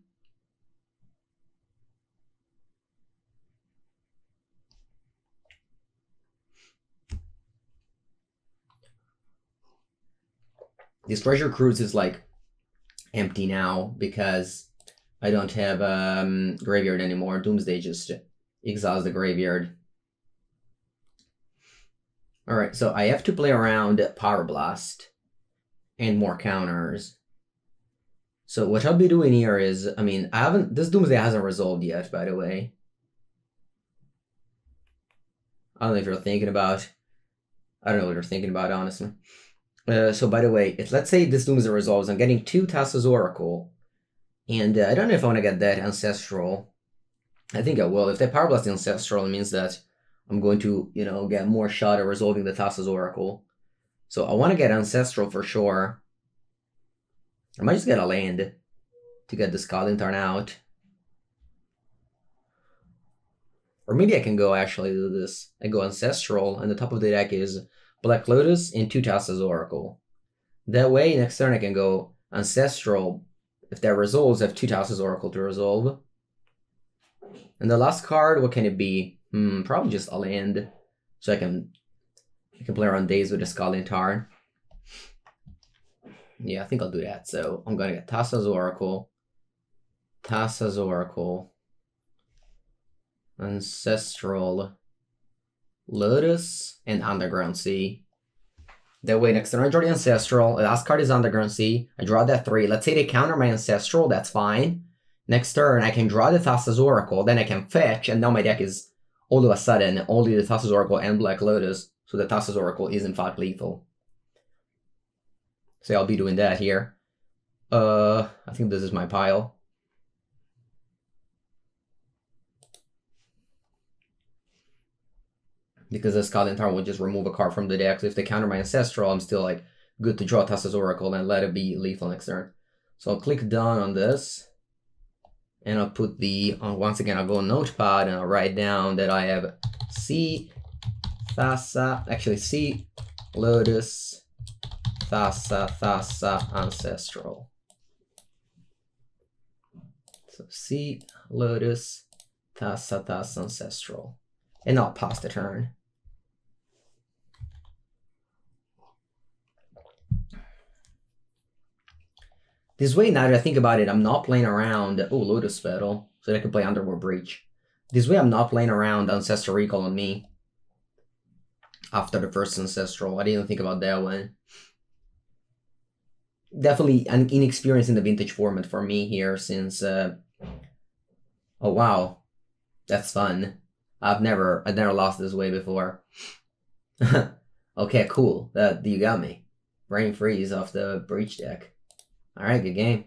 Speaker 1: This Treasure Cruise is like empty now because I don't have um, Graveyard anymore. Doomsday just exiles the Graveyard. Alright, so I have to play around Power Blast and more counters. So what I'll be doing here is, I mean, I haven't, this Doomsday hasn't resolved yet, by the way. I don't know if you're thinking about, I don't know what you're thinking about, honestly. Uh, so by the way, if, let's say this Doomsday resolves, I'm getting two Thassa's Oracle. And uh, I don't know if I want to get that Ancestral. I think I will. If they Power Blast the Ancestral, it means that I'm going to, you know, get more shot at resolving the Thassa's Oracle. So I want to get Ancestral for sure. I might just get a land to get the Skalintarn out. Or maybe I can go actually do this. I go Ancestral, and the top of the deck is Black Lotus and two Thassa's Oracle. That way, next turn I can go Ancestral. If that resolves, I have two Thassa's Oracle to resolve. And the last card, what can it be? Hmm, probably just a land. So I can I can play around Daze with the Skalintarn. Yeah, I think I'll do that. So I'm gonna get Thassa's Oracle, Thassa's Oracle, Ancestral, Lotus, and Underground Sea. That way, next turn I draw the Ancestral. The last card is Underground Sea. I draw that three. Let's say they counter my Ancestral. That's fine. Next turn, I can draw the Thassa's Oracle. Then I can fetch, and now my deck is all of a sudden only the Thassa's Oracle and Black Lotus. So the Thassa's Oracle is in fact lethal. So I'll be doing that here. Uh, I think this is my pile. Because the Skalintarn will just remove a card from the deck. So if they counter my Ancestral, I'm still like good to draw Thassa's Oracle and let it be lethal next turn. So I'll click done on this. And I'll put the, uh, once again, I'll go Notepad and I'll write down that I have C, Thassa, actually C, Lotus, Thassa, Thassa, Ancestral. So C, Lotus, Thassa, Thassa, Ancestral. And I'll pass the turn. This way, now that I think about it, I'm not playing around, oh, Lotus Petal, so that I can play Underworld Breach. This way, I'm not playing around Ancestral Recall on me. After the first Ancestral, I didn't think about that one. Definitely an inexperience in the Vintage format for me here, since, uh... oh wow, that's fun. I've never, I've never lost this way before. Okay, cool, that, you got me. Brain freeze off the Breach deck. Alright, good game.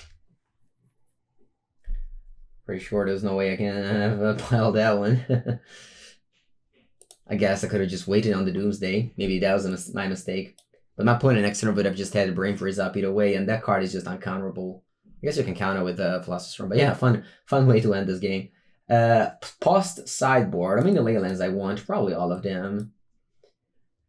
Speaker 1: Pretty sure there's no way I can have piled that one. I guess I could have just waited on the Doomsday. Maybe that was a, my mistake. But my opponent next turn would have just had a Brain Freeze up either way, and that card is just uncounterable. I guess you can counter with uh, Flusterstorm, but yeah, fun fun way to end this game. Uh, post sideboard. I mean, the Leylands I want, probably all of them.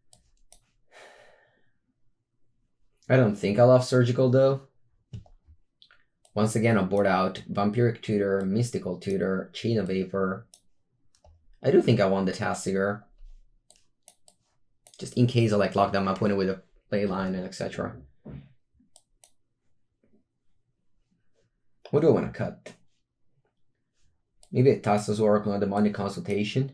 Speaker 1: I don't think I'll have Surgical though. Once again, I'll board out Vampiric Tutor, Mystical Tutor, Chain of Vapor. I do think I want the Tassier. Just in case I like lock down my opponent with a Leyline and et cetera. What do I want to cut? Maybe a Thassa's Oracle and Demonic Consultation.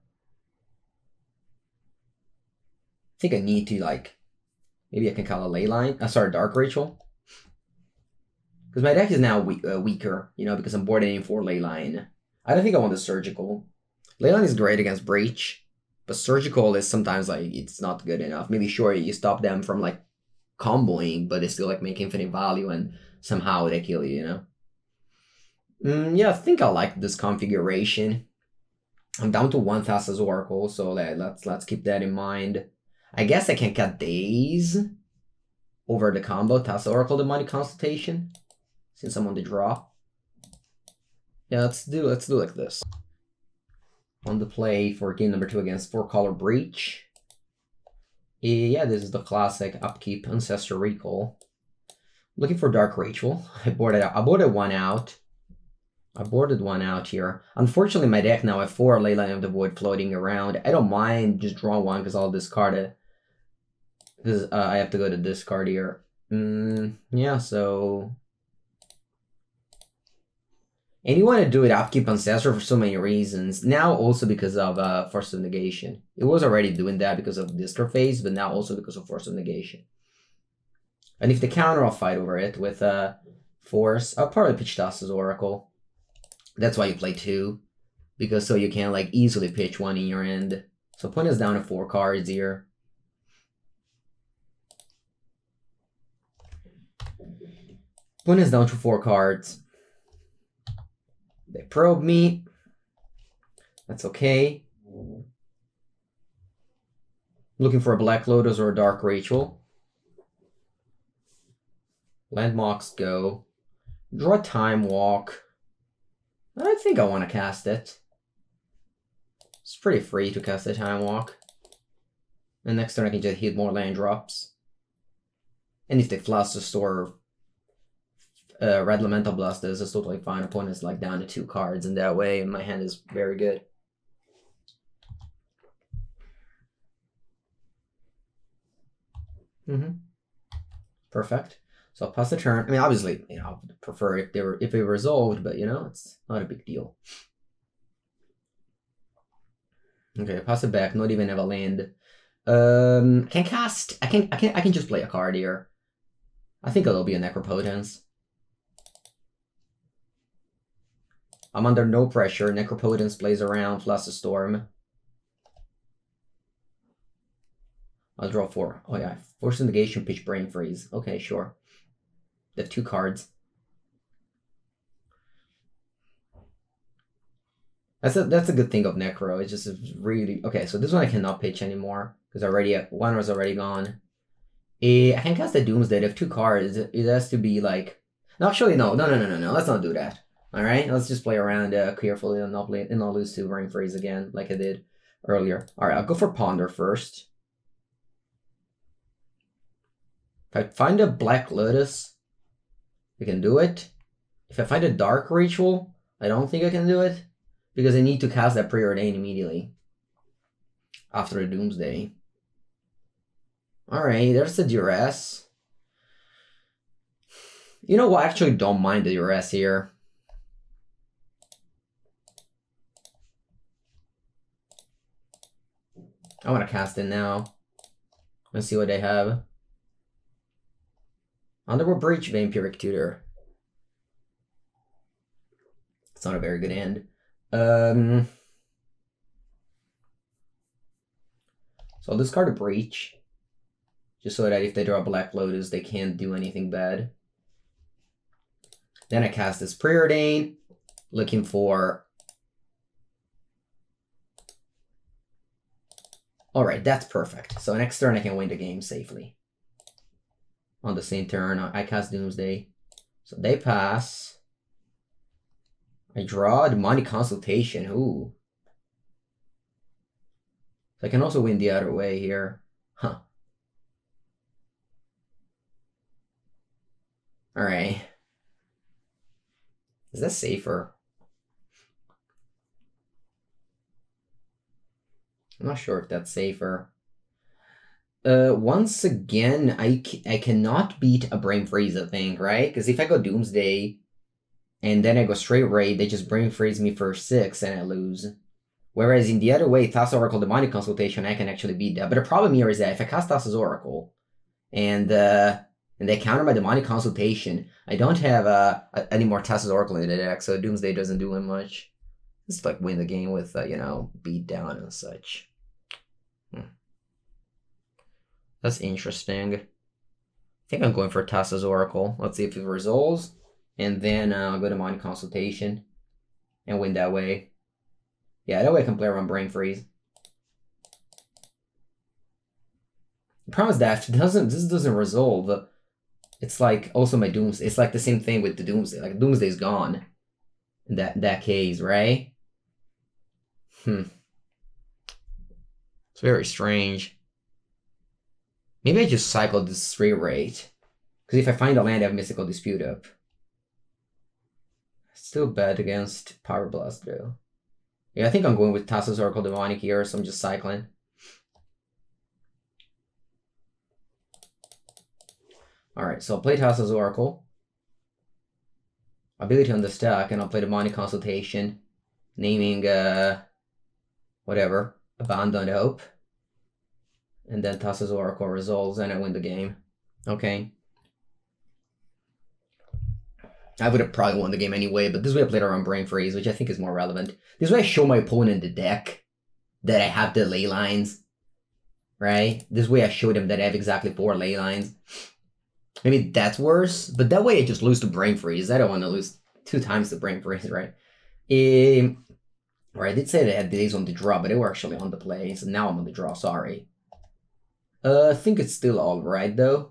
Speaker 1: I think I need to like, maybe I can call a Leyline. Uh, sorry, Dark Ritual. Because my deck is now we uh, weaker, you know, because I'm boarding in for Leyline. I don't think I want the Surgical. Leyline is great against Breach, but Surgical is sometimes like, it's not good enough. Maybe sure, you stop them from like comboing, but they still like make infinite value and somehow they kill you, you know? Mm, yeah, I think I like this configuration. I'm down to one Thassa's Oracle, so let, let's let's keep that in mind. I guess I can cut Daze over the combo Thassa Oracle Demonic Consultation, since I'm on the draw. Yeah, let's do let's do like this. On the play for game number two against Four Color Breach. Yeah, this is the classic upkeep Ancestor Recall. Looking for Dark Ritual. I boarded out. I boarded one out. I boarded one out here. Unfortunately, my deck now have four Leyline of the Void floating around. I don't mind just draw one because I'll discard it. Because uh, I have to go to discard here. Mm, yeah, so... And you want to do it upkeep Ancestor for so many reasons. Now also because of uh, Force of Negation. It was already doing that because of Discard phase, but now also because of Force of Negation. And if the counter, I'll fight over it with uh, Force. I'll probably pitch Thassa's Oracle. That's why you play two. Because so you can like easily pitch one in your end. So point is down to four cards here. Point is down to four cards. They probe me. That's okay. Looking for a Black Lotus or a Dark Ritual. Landmarks go. Draw Time Walk. I think I want to cast it. It's pretty free to cast a Time Walk. And next turn I can just hit more land drops. And if they flush the store uh, Red Elemental Blast is, it's totally fine. Opponent's like down to two cards in that way, and my hand is very good. Mm-hmm. Perfect. So I'll pass the turn. I mean, obviously, you know, I would prefer if they were if it were resolved, but you know, it's not a big deal. Okay, pass it back. Not even have a land. Um, can cast. I can. I can. I can just play a card here. I think it'll be a Necropotence. I'm under no pressure. Necropotence plays around. Fluster Storm. I'll draw four. Oh yeah, Force of Negation, pitch Brain Freeze. Okay, sure. They have two cards. That's a that's a good thing of Necro. It's just really okay. So this one I cannot pitch anymore because already one was already gone. Eh, I can cast the Doomsday. They have two cards. It has to be like no, actually no, no, no, no, no, no. Let's not do that. All right, let's just play around uh, carefully and not play and not lose to Brain Freeze again like I did earlier. All right, I'll go for Ponder first. If I find a Black Lotus, we can do it. If I find a Dark Ritual, I don't think I can do it. Because I need to cast that Preordain immediately. After the Doomsday. Alright, there's the Duress. You know what? I actually don't mind the Duress here. I want to cast it now. Let's see what they have. Underworld Breach, Vampiric Tutor. It's not a very good end. Um, so I'll discard a Breach. Just so that if they draw a Black Lotus, they can't do anything bad. Then I cast this Preordain. Looking for... Alright, that's perfect. So next turn I can win the game safely. On the same turn, I cast Doomsday. So they pass. I draw the Demonic Consultation. Ooh. So I can also win the other way here. Huh. Alright. Is that safer? I'm not sure if that's safer. Uh, once again, I, I cannot beat a Brain Freeze, I think, right? Because if I go Doomsday, and then I go straight raid, they just Brain Freeze me for six, and I lose. Whereas in the other way, Thassa's Oracle Demonic Consultation, I can actually beat that. But the problem here is that if I cast Thassa's Oracle, and uh, and they counter my Demonic Consultation, I don't have uh, any more Thassa's Oracle in the deck, so Doomsday doesn't do him much. Just like win the game with, uh, you know, beat down and such. Hmm. That's interesting. I think I'm going for Thassa's Oracle. Let's see if it resolves. And then uh, I'll go to Demonic Consultation and win that way. Yeah, that way I can play around Brain Freeze. The problem is that if it doesn't, this doesn't resolve, it's like also my Doomsday. It's like the same thing with the Doomsday. Like Doomsday's gone in that, that case, right? Hmm. It's very strange. Maybe I just cycle this three rate. Because if I find a land, I have Mystical Dispute up. Still bad against Power Blast though. Yeah, I think I'm going with Thassa's Oracle Demonic here, so I'm just cycling. Alright, so I'll play Thassa's Oracle. Ability on the stack, and I'll play Demonic Consultation, naming, uh, whatever, Abandoned Hope. And then Thassa's Oracle resolves, and I win the game. Okay. I would have probably won the game anyway, but this way I played around Brain Freeze, which I think is more relevant. This way I show my opponent the deck that I have the ley lines, right? This way I show them that I have exactly four ley lines. Maybe that's worse, but that way I just lose to Brain Freeze. I don't want to lose two times to Brain Freeze, right? Um, or I did say they had days on the draw, but they were actually on the play, so now I'm on the draw, sorry. Uh, I think it's still alright, though.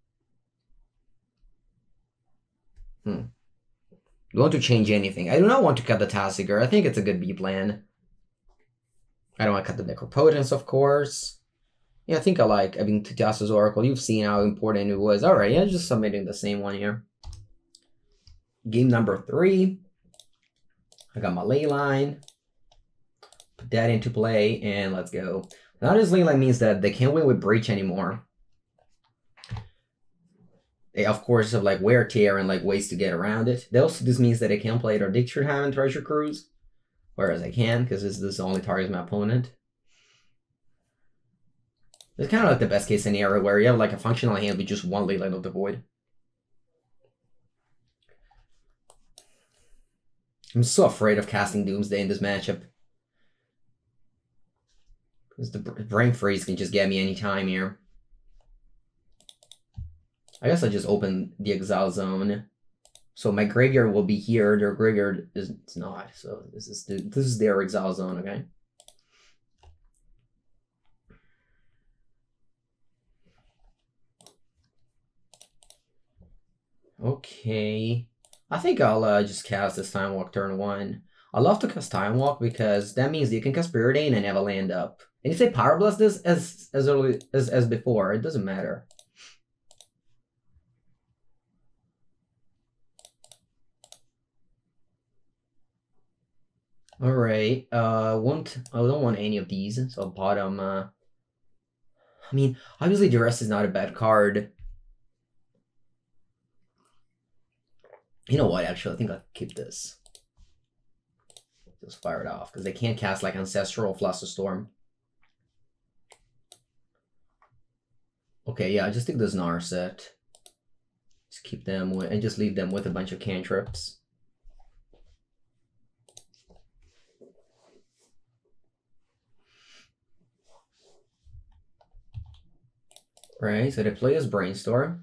Speaker 1: Hmm. Do want to change anything? I do not want to cut the Tasigur. I think it's a good B plan. I don't want to cut the Necropotence, of course. Yeah, I think I like, I mean, Thassa's Oracle. You've seen how important it was. Alright, yeah, just submitting the same one here. Game number three. I got my ley line. Put that into play, and let's go. Now this ley line means that they can't win with Breach anymore. They, of course, have like Wear Tear and like ways to get around it. They also, this means that I can't play their Dicture and Treasure Cruise. Whereas I can, because this, this only targets my opponent. It's kind of like the best case scenario where you have like a functional hand with just one ley line of the Void. I'm so afraid of casting Doomsday in this matchup. Because the Brain Freeze can just get me anytime here. I guess I just open the Exile Zone. So my graveyard will be here. Their graveyard is it's not. So this is the, this is their Exile Zone, okay? Okay. I think I'll uh, just cast this Time Walk turn one. I love to cast Time Walk because that means you can cast Preordain and have a land up. And if they Power Blast this as as early as, as before, it doesn't matter. Alright, uh, won't, I don't want any of these, so bottom, uh, I mean, obviously Duress is not a bad card. You know what, actually, I think I'll keep this. Just fire it off, because they can't cast, like, Ancestral Flusterstorm. Okay, yeah, just take this Narset. Just keep them, with, and just leave them with a bunch of cantrips. Right, so they play as Brainstorm.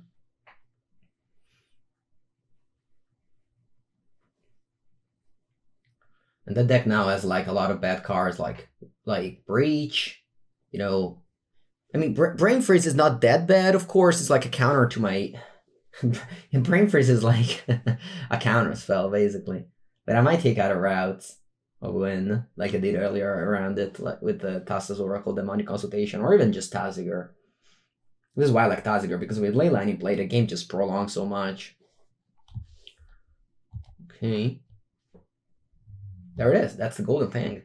Speaker 1: And that deck now has like a lot of bad cards like like Breach, you know. I mean, Bra Brain Freeze is not that bad, of course. It's like a counter to my... and Brain Freeze is like a counter spell, basically. But I might take out a route or win, like I did earlier around it, like with the Thassa's Oracle, Demonic Consultation, or even just Tasigur. This is why I like Tasigur, because with Leyline in play, the game just prolongs so much. Okay. There it is. That's the Golden Fang.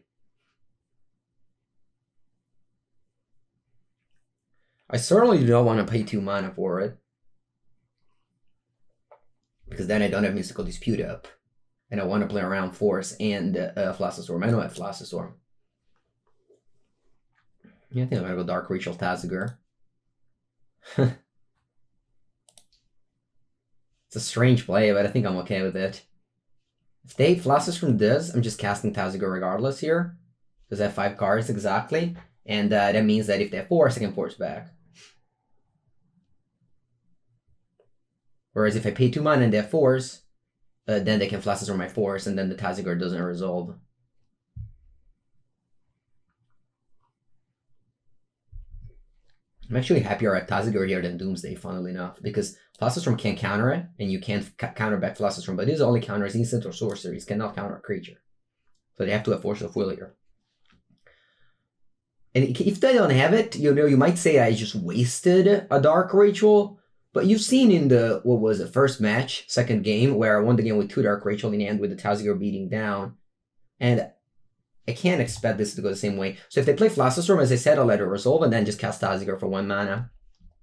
Speaker 1: I certainly do not want to pay two mana for it. Because then I don't have Mystical Dispute up. And I want to play around Force and uh, Flasastorm. I know I have Flasastorm. Yeah, I think I'm going to go Dark Ritual Tasigur. It's a strange play, but I think I'm okay with it. If they Flasastorm does, I'm just casting Tasigur regardless here. Because I have five cards exactly. And uh, that means that if they have Force, I can Force back. Whereas if I pay two mana and they have Force, uh, then they can Flasastorm my Force, and then the Tasigur doesn't resolve. I'm actually happier at Tasigur here than Doomsday, funnily enough, because Flasastorm can't counter it, and you can't counter back Flasastorm, but this only counters instant or sorceries, cannot counter a creature. So they have to have Force of Will here. And if they don't have it, you know, you might say I just wasted a Dark Ritual, but you've seen in the, what was it, first match, second game, where I won the game with two Dark Ritual in the end with the Tasigur beating down. And I can't expect this to go the same way. So if they play Flasastorm, as I said, I'll let it resolve and then just cast Tasigur for one mana.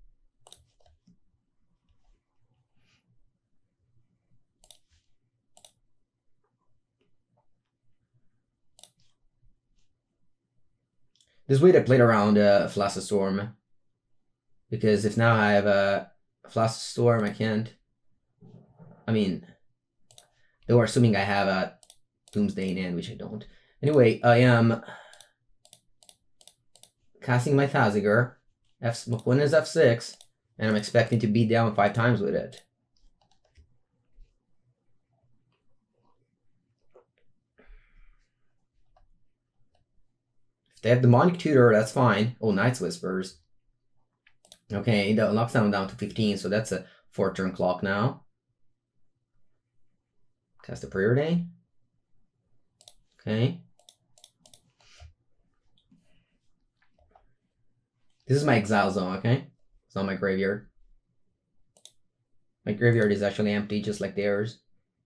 Speaker 1: This way I played around uh, Flasastorm. Because if now I have a Flasastorm, I can't. I mean, they were assuming I have a Doomsday in hand, which I don't. Anyway, I am casting my Tasigur. F Makuna is F six, and I'm expecting to beat down five times with it. If they have Demonic Tutor, that's fine. Oh, Night's Whispers. Okay, that knocks down down to fifteen, so that's a four turn clock now. Cast a Preordain. Okay. This is my exile zone, okay? It's not my graveyard. My graveyard is actually empty, just like theirs.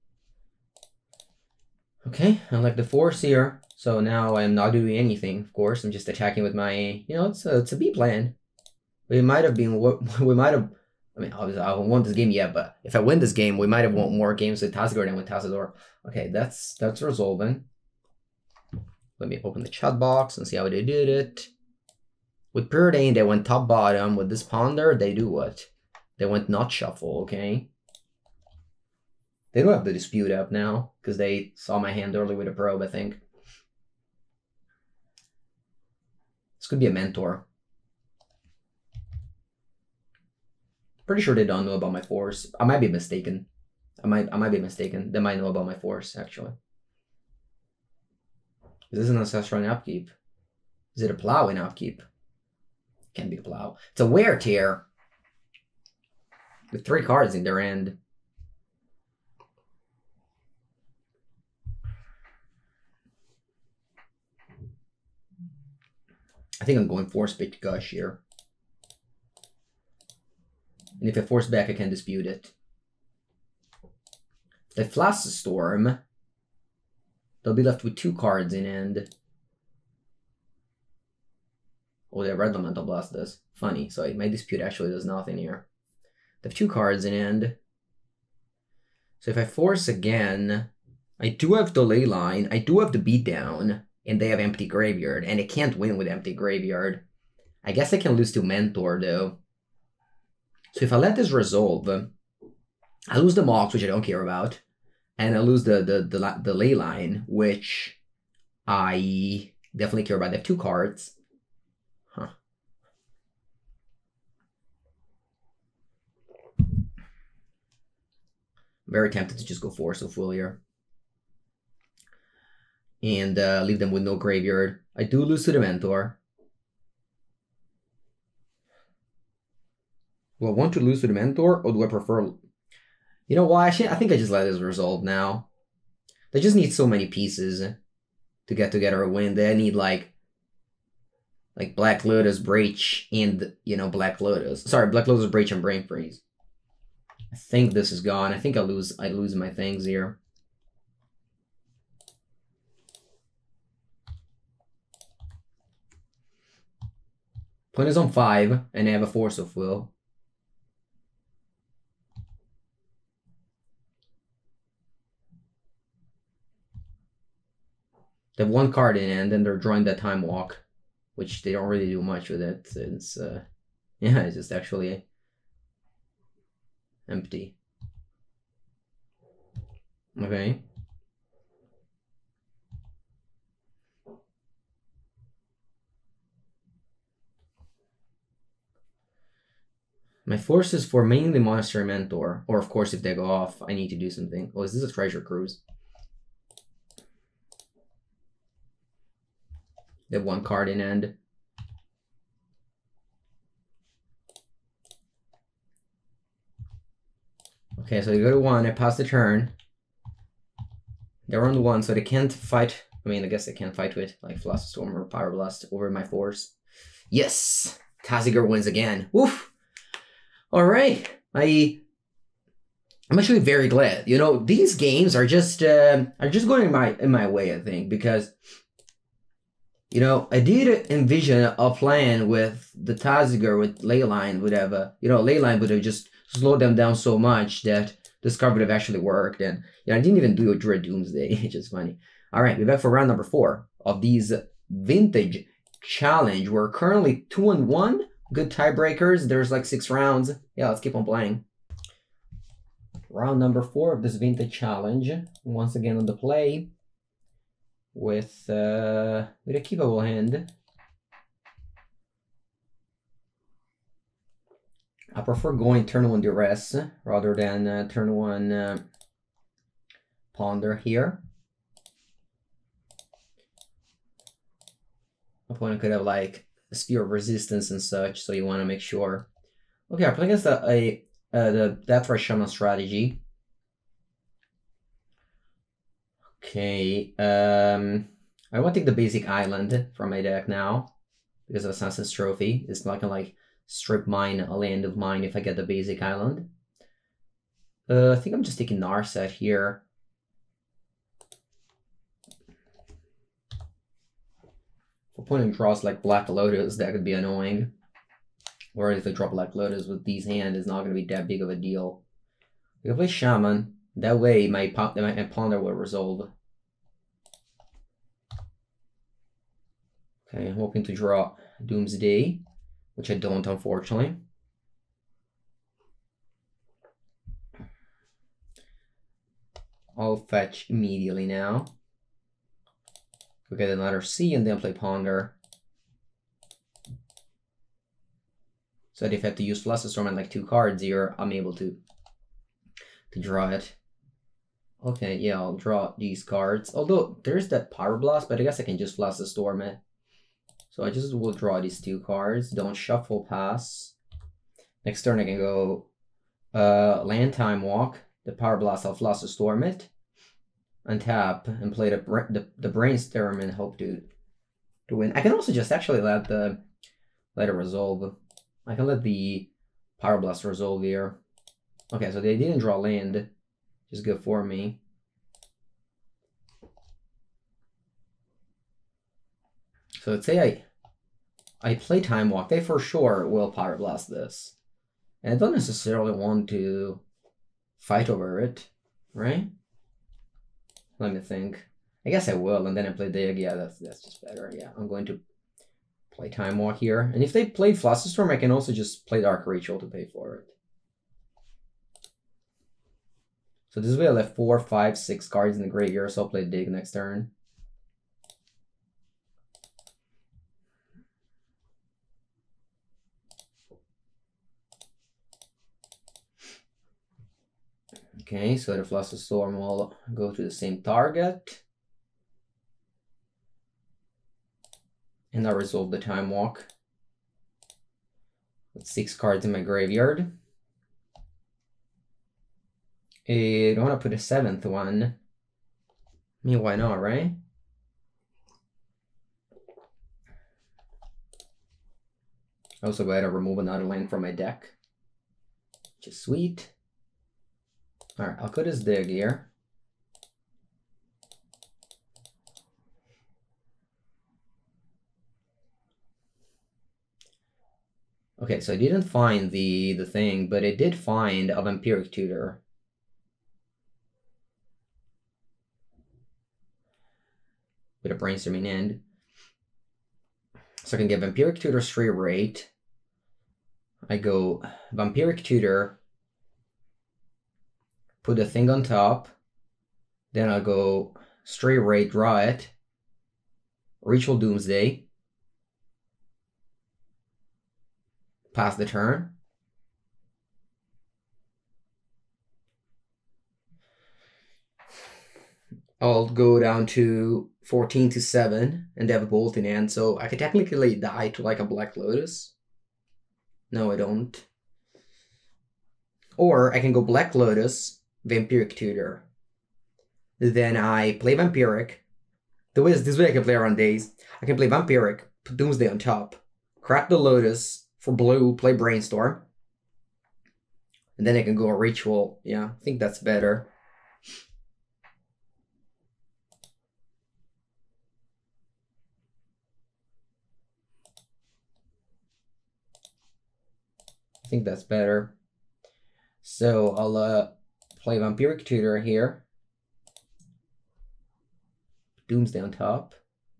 Speaker 1: Okay, I like the Force here. So now I'm not doing anything, of course. I'm just attacking with my, you know, it's a, it's a B plan. We might have been, we might have, I mean, obviously I haven't won this game yet, but if I win this game, we might have won more games with Tasigur than with Tasigur. Okay, that's that's resolving. Let me open the chat box and see how they did it. With Preordain, they went top bottom. With this Ponder, they do what? They went not shuffle, okay? They don't have the dispute up now, because they saw my hand early with a probe, I think. This could be a mentor. Pretty sure they don't know about my Force. I might be mistaken. I might I might be mistaken. They might know about my Force, actually. Is this an Ancestral in upkeep? Is it a Plow in upkeep? Can't be a Plow. It's a Wear Tear. With three cards in their end. I think I'm going Force Pitch Gush here. And if I Force back, I can dispute it. If they Flasastorm, they'll be left with two cards in hand. Oh, they have Red Elemental Blast this. Funny. So my dispute actually does nothing here. They have two cards in hand. So if I Force again, I do have the Ley Line. I do have the Beatdown. And they have Empty Graveyard. And I can't win with Empty Graveyard. I guess I can lose to Mentor, though. So if I let this resolve, I lose the Mox, which I don't care about. And I lose the, the, the, the Ley Line, which I definitely care about. They have two cards. Huh. Very tempted to just go Force of Will here. And uh, leave them with no graveyard. I do lose to the Mentor. Do I want to lose to the Mentor, or do I prefer... You know why? I think I just let this resolve now. They just need so many pieces to get together a win. They need, like... Like Black Lotus, Breach, and, you know, Black Lotus. Sorry, Black Lotus, Breach, and Brain Freeze. I think this is gone. I think I lose I lose my things here. Point is on five, and I have a Force of Will. They have one card in, and then they're drawing that Time Walk, which they don't really do much with it since, uh, yeah, it's just actually empty. Okay. My force is for mainly Monastery Mentor, or of course if they go off, I need to do something. Oh, is this a Treasure Cruise? They have one card in end. Okay, so they go to one, I pass the turn. They're on the one, so they can't fight. I mean, I guess they can't fight with like Flusterstorm or Pyroblast over my force. Yes! Tasigur wins again. Woof! Alright. I I'm actually very glad. You know, these games are just uh, are just going in my in my way, I think, because you know, I did envision a plan with the Tasigur with Leyline would have a, you know, Leyline would have just slowed them down so much that this card would have actually worked. And you know, I didn't even do a Dread Doomsday, which is funny. All right, we're back for round number four of these Vintage Challenge. We're currently two and one. Good tiebreakers. There's like six rounds. Yeah, let's keep on playing. Round number four of this Vintage Challenge. Once again on the play. With uh, with a keepable hand. I prefer going turn one Duress rather than uh, turn one uh, Ponder here. Opponent could have like a Sphere of Resistance and such, so you want to make sure. Okay, I play against a, a uh, the Deathray Shaman strategy. Okay, um, I want to take the basic island from my deck now because of Assassin's Trophy. It's not gonna like strip mine a land of mine if I get the basic island. Uh, I think I'm just taking Narset here. If opponent draws like Black Lotus, that could be annoying. Or if they draw Black Lotus with these hand, it's not gonna be that big of a deal. We can play Shaman. That way, my, my, my Ponder will resolve. Okay, I'm hoping to draw Doomsday, which I don't, unfortunately. I'll fetch immediately now. We'll get another C and then play Ponder. So that if I have to use Flusterstorm and like two cards here, I'm able to, to draw it. Okay, yeah, I'll draw these cards. Although there's that Pyroblast, but I guess I can just Flusterstorm it. So I just will draw these two cards. Don't shuffle pass. Next turn I can go uh, Land Time Walk. The Pyroblast, I'll Flusterstorm it. Untap and play the the, the Brainstorm and hope to to win. I can also just actually let the let it resolve. I can let the Pyroblast resolve here. Okay, so they didn't draw land. Just good for me. So let's say I I play Time Walk. They for sure will Pyroblast this. And I don't necessarily want to fight over it, right? Let me think. I guess I will, and then I play Dig. Yeah, that's that's just better. Yeah, I'm going to play Time Walk here. And if they play Flusterstorm, I can also just play Dark Ritual to pay for it. So this way I left four, five, six cards in the graveyard, so I'll play Dig next turn. Okay, so the Flusterstorm will go to the same target. And I'll resolve the Time Walk. With six cards in my graveyard. I don't want to put a seventh one. I mean, why not, right? I also go ahead and remove another land from my deck. Which is sweet. Alright, I'll put his Dig here. Okay, so I didn't find the the thing, but I did find a Vampiric Tutor. With a brainstorming end. So I can get Vampiric Tutor straight rate. I go Vampiric Tutor, put the thing on top, then I'll go straight rate, draw it, Ritual Doomsday, pass the turn. I'll go down to fourteen to seven and they have a bolt in hand, so I could technically die to like a Black Lotus. No, I don't. Or I can go Black Lotus, Vampiric Tutor. Then I play Vampiric. The way this way I can play around days. I can play Vampiric, put Doomsday on top, crack the Lotus for blue, play Brainstorm. And then I can go a Ritual. Yeah, I think that's better. I think that's better. So I'll uh, play Vampiric Tutor here. Doomsday on top.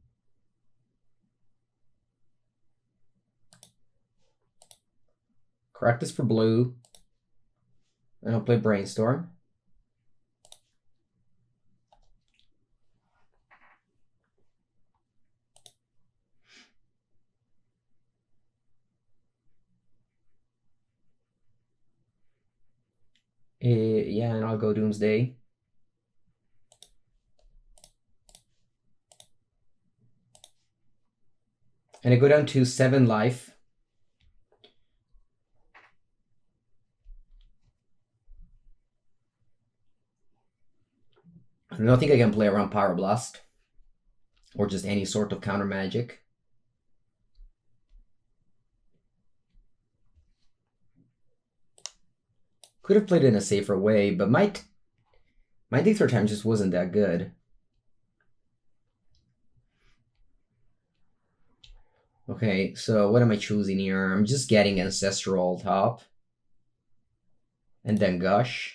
Speaker 1: Correct this for blue. And I'll play Brainstorm. Uh, yeah, and I'll go Doomsday. And I go down to seven life. I don't think I can play around Pyroblast. Or just any sort of counter magic. Could have played it in a safer way, but my, my Dictator time just wasn't that good. Okay, so what am I choosing here? I'm just getting Ancestral top. And then Gush.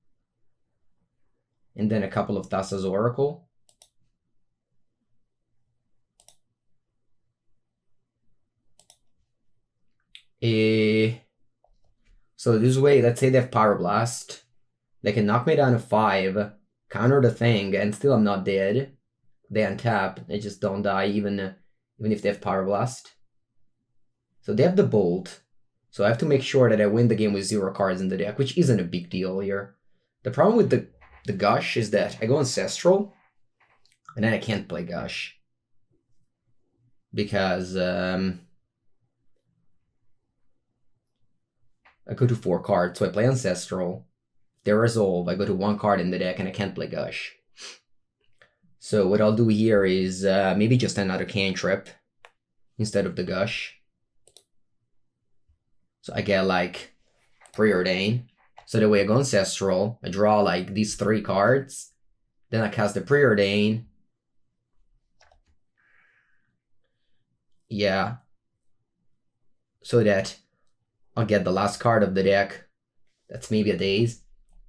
Speaker 1: And then a couple of Thassa's Oracle. Eh, so this way, let's say they have Pyroblast. They can knock me down to five, counter the thing, and still I'm not dead. They untap, they just don't die even, uh, even if they have Pyroblast. So they have the Bolt. So I have to make sure that I win the game with zero cards in the deck, which isn't a big deal here. The problem with the, the Gush is that I go Ancestral, and then I can't play Gush. Because um, I go to four cards, so I play Ancestral. They resolve, I go to one card in the deck, and I can't play Gush. So what I'll do here is uh, maybe just another Cantrip instead of the Gush. So I get like Preordain. So that way I go Ancestral, I draw like these three cards, then I cast the Preordain. Yeah. So that I'll get the last card of the deck. That's maybe a Daze.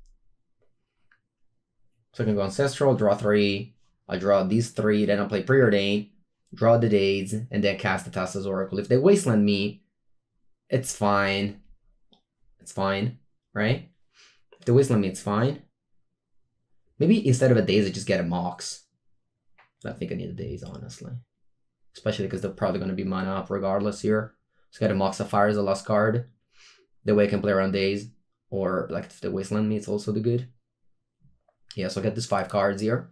Speaker 1: So I can go Ancestral, draw three. I draw these three, then I'll play Preordain, draw the Daze, and then cast the Thassa's Oracle. If they wasteland me, it's fine. It's fine, right? If they wasteland me, it's fine. Maybe instead of a Daze, I just get a Mox. I don't think I need a Daze, honestly. Especially because they're probably going to be mana up regardless here. Just get a Mox Sapphire as a last card. That way I can play around Daze. Or like if they wasteland me, it's also the good. Yeah, so I'll get these five cards here.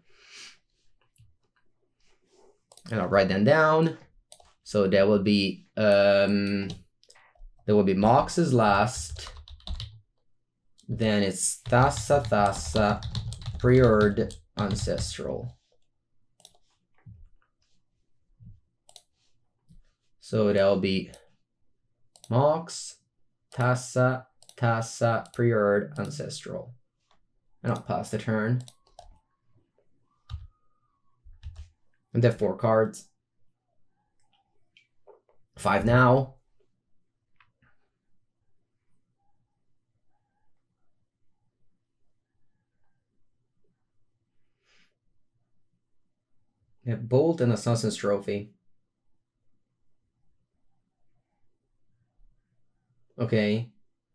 Speaker 1: And I'll write them down. So there will be um there will be Mox's last. Then it's Thassa, Thassa, Preord, Ancestral. So that'll be Mox, Thassa, Thassa, Preord, Ancestral. And I'll pass the turn. And they have four cards. Five now. We have Bolt and Assassin's Trophy. Okay.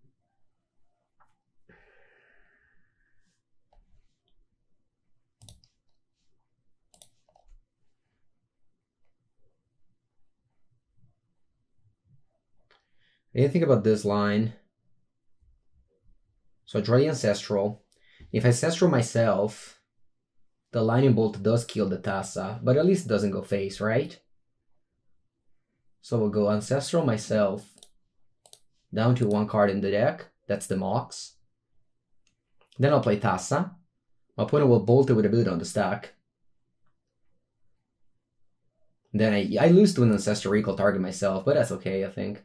Speaker 1: I didn't think about this line. So I draw the Ancestral. If I Ancestral myself, the Lightning Bolt does kill the Tassa, but at least it doesn't go face, right? So we'll go Ancestral myself, down to one card in the deck. That's the Mox. Then I'll play Tassa. My opponent will bolt it with a ability on the stack. Then I, I lose to an Ancestral Recall target myself, but that's okay, I think.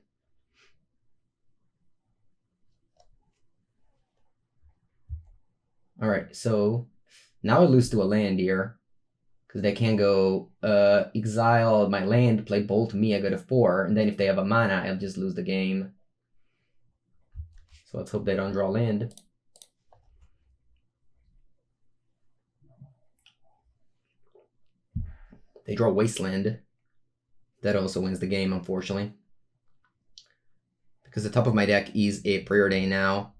Speaker 1: Alright, so now I lose to a land here. Because they can go uh, exile my land, play Bolt me, I go to four, and then if they have a mana, I'll just lose the game. So let's hope they don't draw land. They draw Wasteland. That also wins the game, unfortunately. Because the top of my deck is a Preordain now.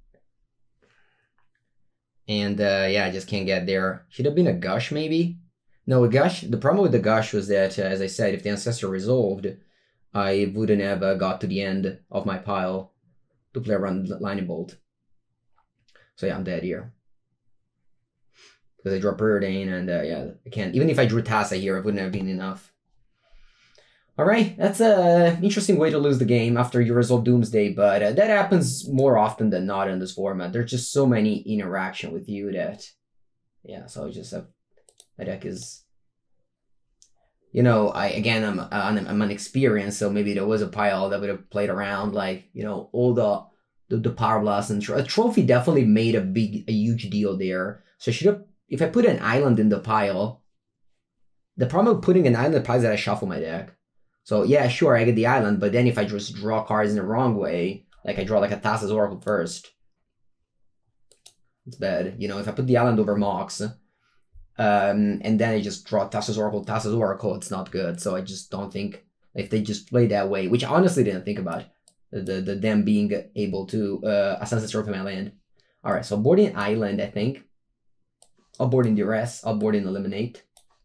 Speaker 1: And uh, yeah, I just can't get there. Should have been a Gush, maybe? No, a Gush. The problem with the Gush was that, uh, as I said, if the Ancestor resolved, I wouldn't have uh, got to the end of my pile to play around Lightning Bolt. So yeah, I'm dead here. Because I draw Preordain, and uh, yeah, I can't. Even if I drew Tassa here, it wouldn't have been enough. Alright, that's an interesting way to lose the game after you resolve Doomsday, but uh, that happens more often than not in this format. There's just so many interaction with you that, yeah, so I just have, my deck is, you know, I, again, I'm, I'm, I'm unexperienced, so maybe there was a pile that would have played around, like, you know, all the, the, the Power Blast and a Trophy definitely made a big, a huge deal there. So I should have, if I put an island in the pile, the problem with putting an island in the pile is that I shuffle my deck. So yeah, sure, I get the island, but then if I just draw cards in the wrong way, like I draw like a Tassa's Oracle first, it's bad. You know, if I put the island over Mox, um, and then I just draw Tassa's Oracle, Tassa's Oracle, it's not good. So I just don't think, if they just play that way, which I honestly didn't think about, the, the, the them being able to uh, Assassin's Trophy my land. Alright, so boarding Island, I think. I'll board in Duress, I'll board in Eliminate.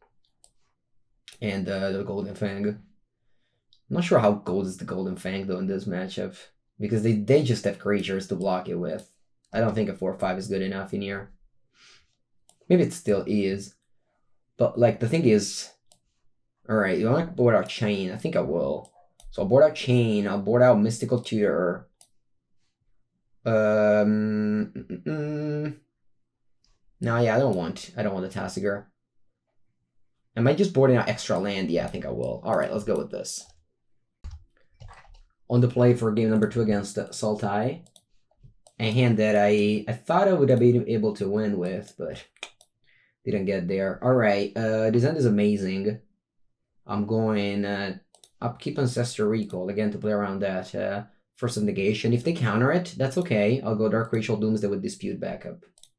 Speaker 1: And uh, the Golden Fang. I'm not sure how gold is the Golden Fang, though, in this matchup. Because they, they just have creatures to block it with. I don't think a four five is good enough in here. Maybe it still is. But, like, the thing is... Alright, you want to board out Chain? I think I will. So I'll board out Chain, I'll board out Mystical Tutor. Um... Mm, mm, no, yeah, I don't want... I don't want the Tasigur. Am I just boarding out extra land? Yeah, I think I will. Alright, let's go with this. On the play for game number two against Sultai. A hand that I, I thought I would have been able to win with, but didn't get there. Alright, uh, this hand is amazing. I'm going uh, Upkeep Ancestor Recall, again, to play around that. Uh, Force of Negation. If they counter it, that's okay. I'll go Dark Ritual Doomsday with Dispute backup.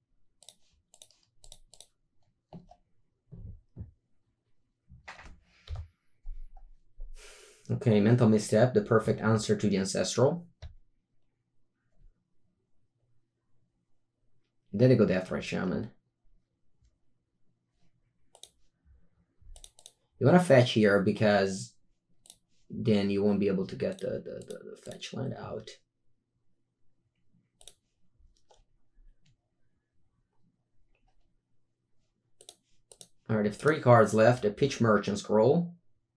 Speaker 1: Okay, Mental Misstep, the perfect answer to the Ancestral. Then they go Deathrite Shaman. You want to fetch here because then you won't be able to get the, the, the, the fetch land out. Alright, I have three cards left. A Pitch Merchant Scroll.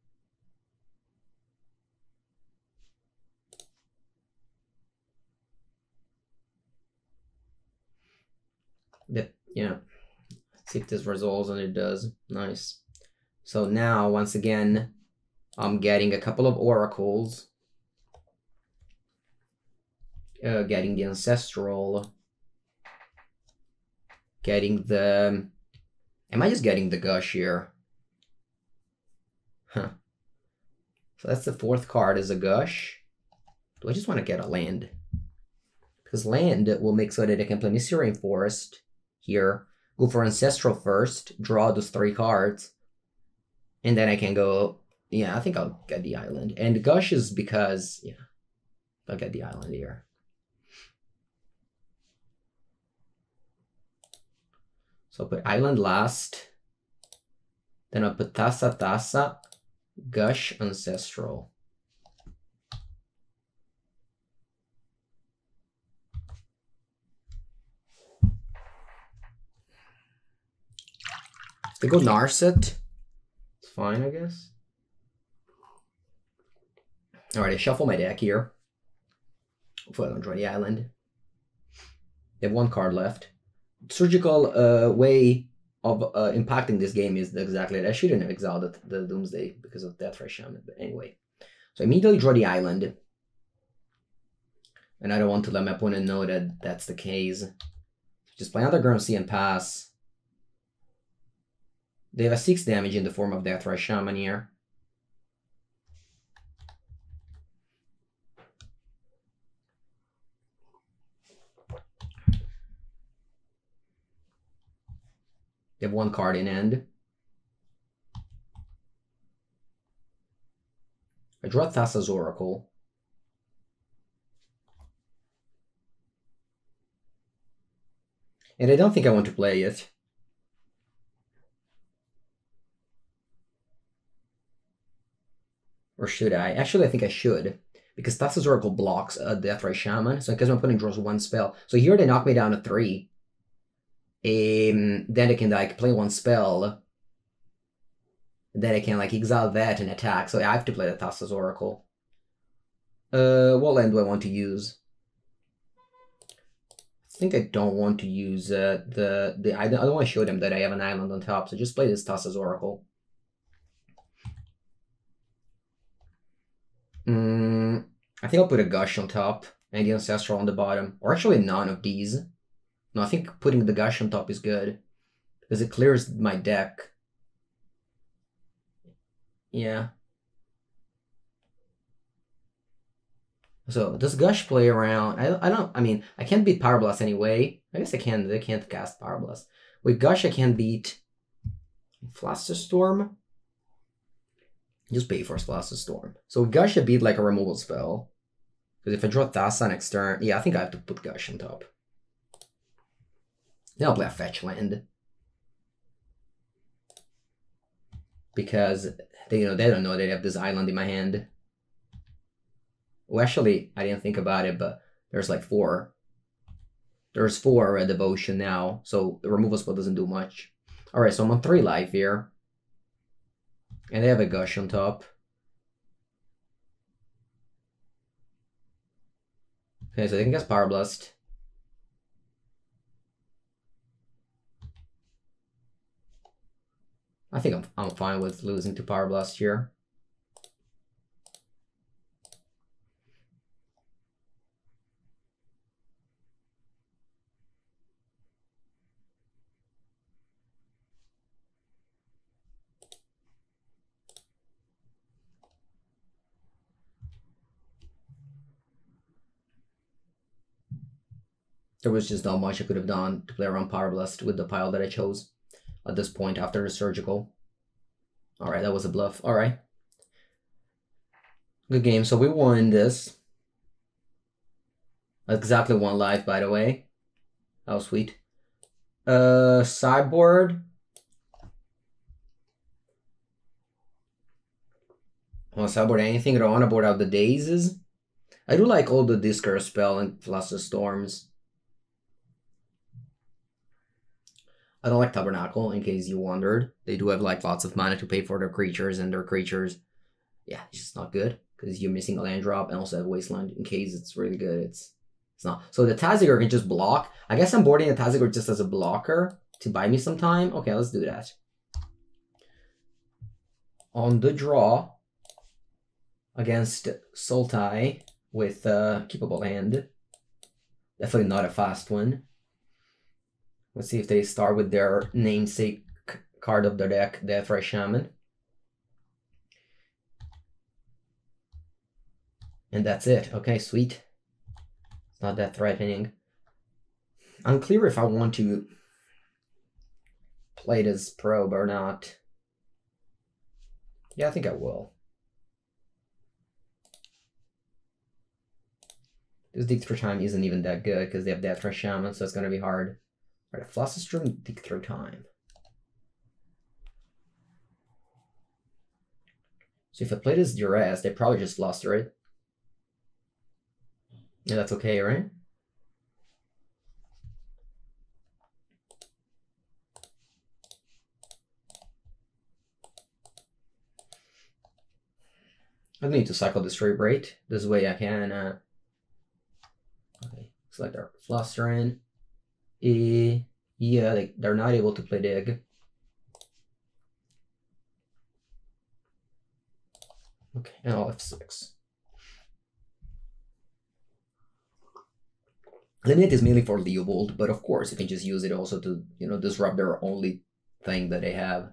Speaker 1: That, yeah, see if this resolves, and it does. Nice. So now, once again, I'm getting a couple of oracles. Uh, getting the Ancestral. Getting the... Am I just getting the Gush here? Huh. So that's the fourth card is a Gush. Do I just want to get a land? Because land will make so that I can play Misty Rainforest here. Go for Ancestral first. Draw those three cards. And then I can go, yeah, I think I'll get the island. And Gush is because, yeah, I'll get the island here. So I'll put island last. Then I'll put Tassa Tassa, Gush Ancestral. If they go Narset, it's fine, I guess. Alright, I shuffle my deck here. Hopefully I don't draw the island. They have one card left. Surgical uh, way of uh, impacting this game is exactly that. I shouldn't have exiled the, the Doomsday because of Deathray Shaman, but anyway. So I immediately draw the island. And I don't want to let my opponent know that that's the case. Just play Underground Sea and pass. They have a six damage in the form of Deathray Shaman here. They have one card in hand. I draw Thassa's Oracle. And I don't think I want to play it. Or should I? Actually, I think I should. Because Thassa's Oracle blocks a Deathray Shaman. So in case my opponent draws one spell. So here they knock me down to three. Um, then I can like play one spell. Then I can like exile that and attack. So I have to play the Thassa's Oracle. Uh, what land do I want to use? I think I don't want to use uh, the the. I don't, I don't want to show them that I have an island on top. So just play this Thassa's Oracle. Mm, I think I'll put a Gush on top and the Ancestral on the bottom, or actually none of these. No, I think putting the Gush on top is good because it clears my deck. Yeah. So does Gush play around? I, I don't. I mean, I can't beat Power Blast anyway. I guess I can. I can't cast Power Blast. With Gush, I can beat Flusterstorm. Just pay for Flusterstorm. So with Gush, I beat like a removal spell. Because if I draw Thassa next turn, yeah, I think I have to put Gush on top. Then I'll play a fetch land. Because they, you know, they don't know they have this island in my hand. Well, actually, I didn't think about it, but there's like four. There's four Red Devotion now, so the removal spell doesn't do much. Alright, so I'm on three life here. And they have a Gush on top. Okay, so they can cast Power Blast. I think I'm, I'm fine with losing to Power Blast here. There was just not much I could have done to play around Power Blast with the pile that I chose at this point after the Surgical. Alright, that was a bluff. Alright. Good game. So we won this. Exactly one life, by the way. That was sweet. Uh, sideboard. I want to sideboard anything. I don't want to board out the Dazes. I do like all the Discurse spell and Flusterstorms. I don't like Tabernacle, in case you wondered. They do have like lots of mana to pay for their creatures, and their creatures, yeah, it's just not good because you're missing a land drop, and also have Wasteland in case it's really good. It's it's not. So the Tazigor can just block. I guess I'm boarding the Tazigor just as a blocker to buy me some time. Okay, let's do that. On the draw against Sultai with a keepable hand. Definitely not a fast one. Let's see if they start with their namesake card of their deck, Deathray Shaman. And that's it. Okay, sweet. It's not that threatening. Unclear if I want to play this probe or not. Yeah, I think I will. This dig through time isn't even that good because they have Deathray Shaman, so it's gonna be hard. Alright, Flusterstrom, dig through time. So if I play this Duress, they probably just fluster it. Yeah, that's okay, right? I need to cycle the straight rate. This way I can uh okay, select our flustering. E yeah, they, they're not able to play dig. Okay, and I'll F six. Limit is mainly for Leovold, but of course you can just use it also to, you know, disrupt their only thing that they have.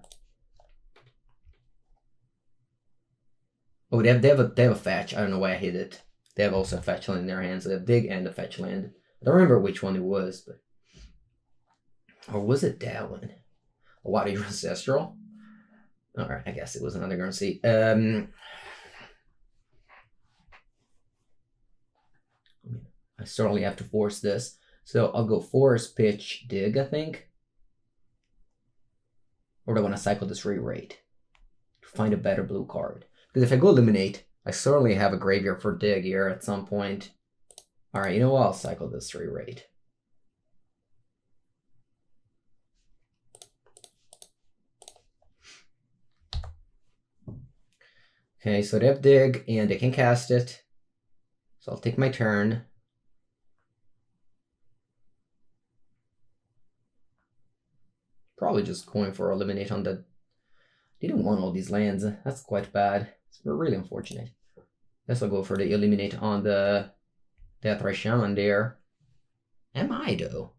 Speaker 1: Oh, they have, they have, a, they have a fetch. I don't know why I hit it. They have also a fetch land in their hands. So they have dig and a fetch land. I don't remember which one it was, but... Or was it that one? Oh, wow, your Ancestral? Alright, I guess it was another currency. Um... I certainly have to force this. So I'll go force, pitch, dig, I think. Or do I want to cycle this re-rate to find a better blue card? Because if I go eliminate, I certainly have a graveyard for dig here at some point. Alright, you know what? I'll cycle this re-rate. Okay, so they have dig and they can cast it. So I'll take my turn. Probably just going for eliminate on the... They didn't want all these lands. That's quite bad. It's really unfortunate. Guess I'll go for the eliminate on the Deathray Shaman there. Am I though?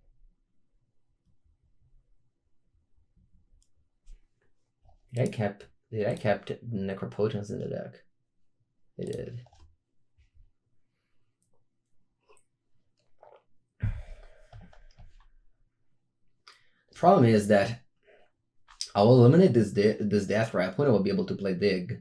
Speaker 1: Did I kept did I kept Necropotence in the deck? I did. The problem is that I will eliminate this de this Deathray. Opponent will be able to play dig.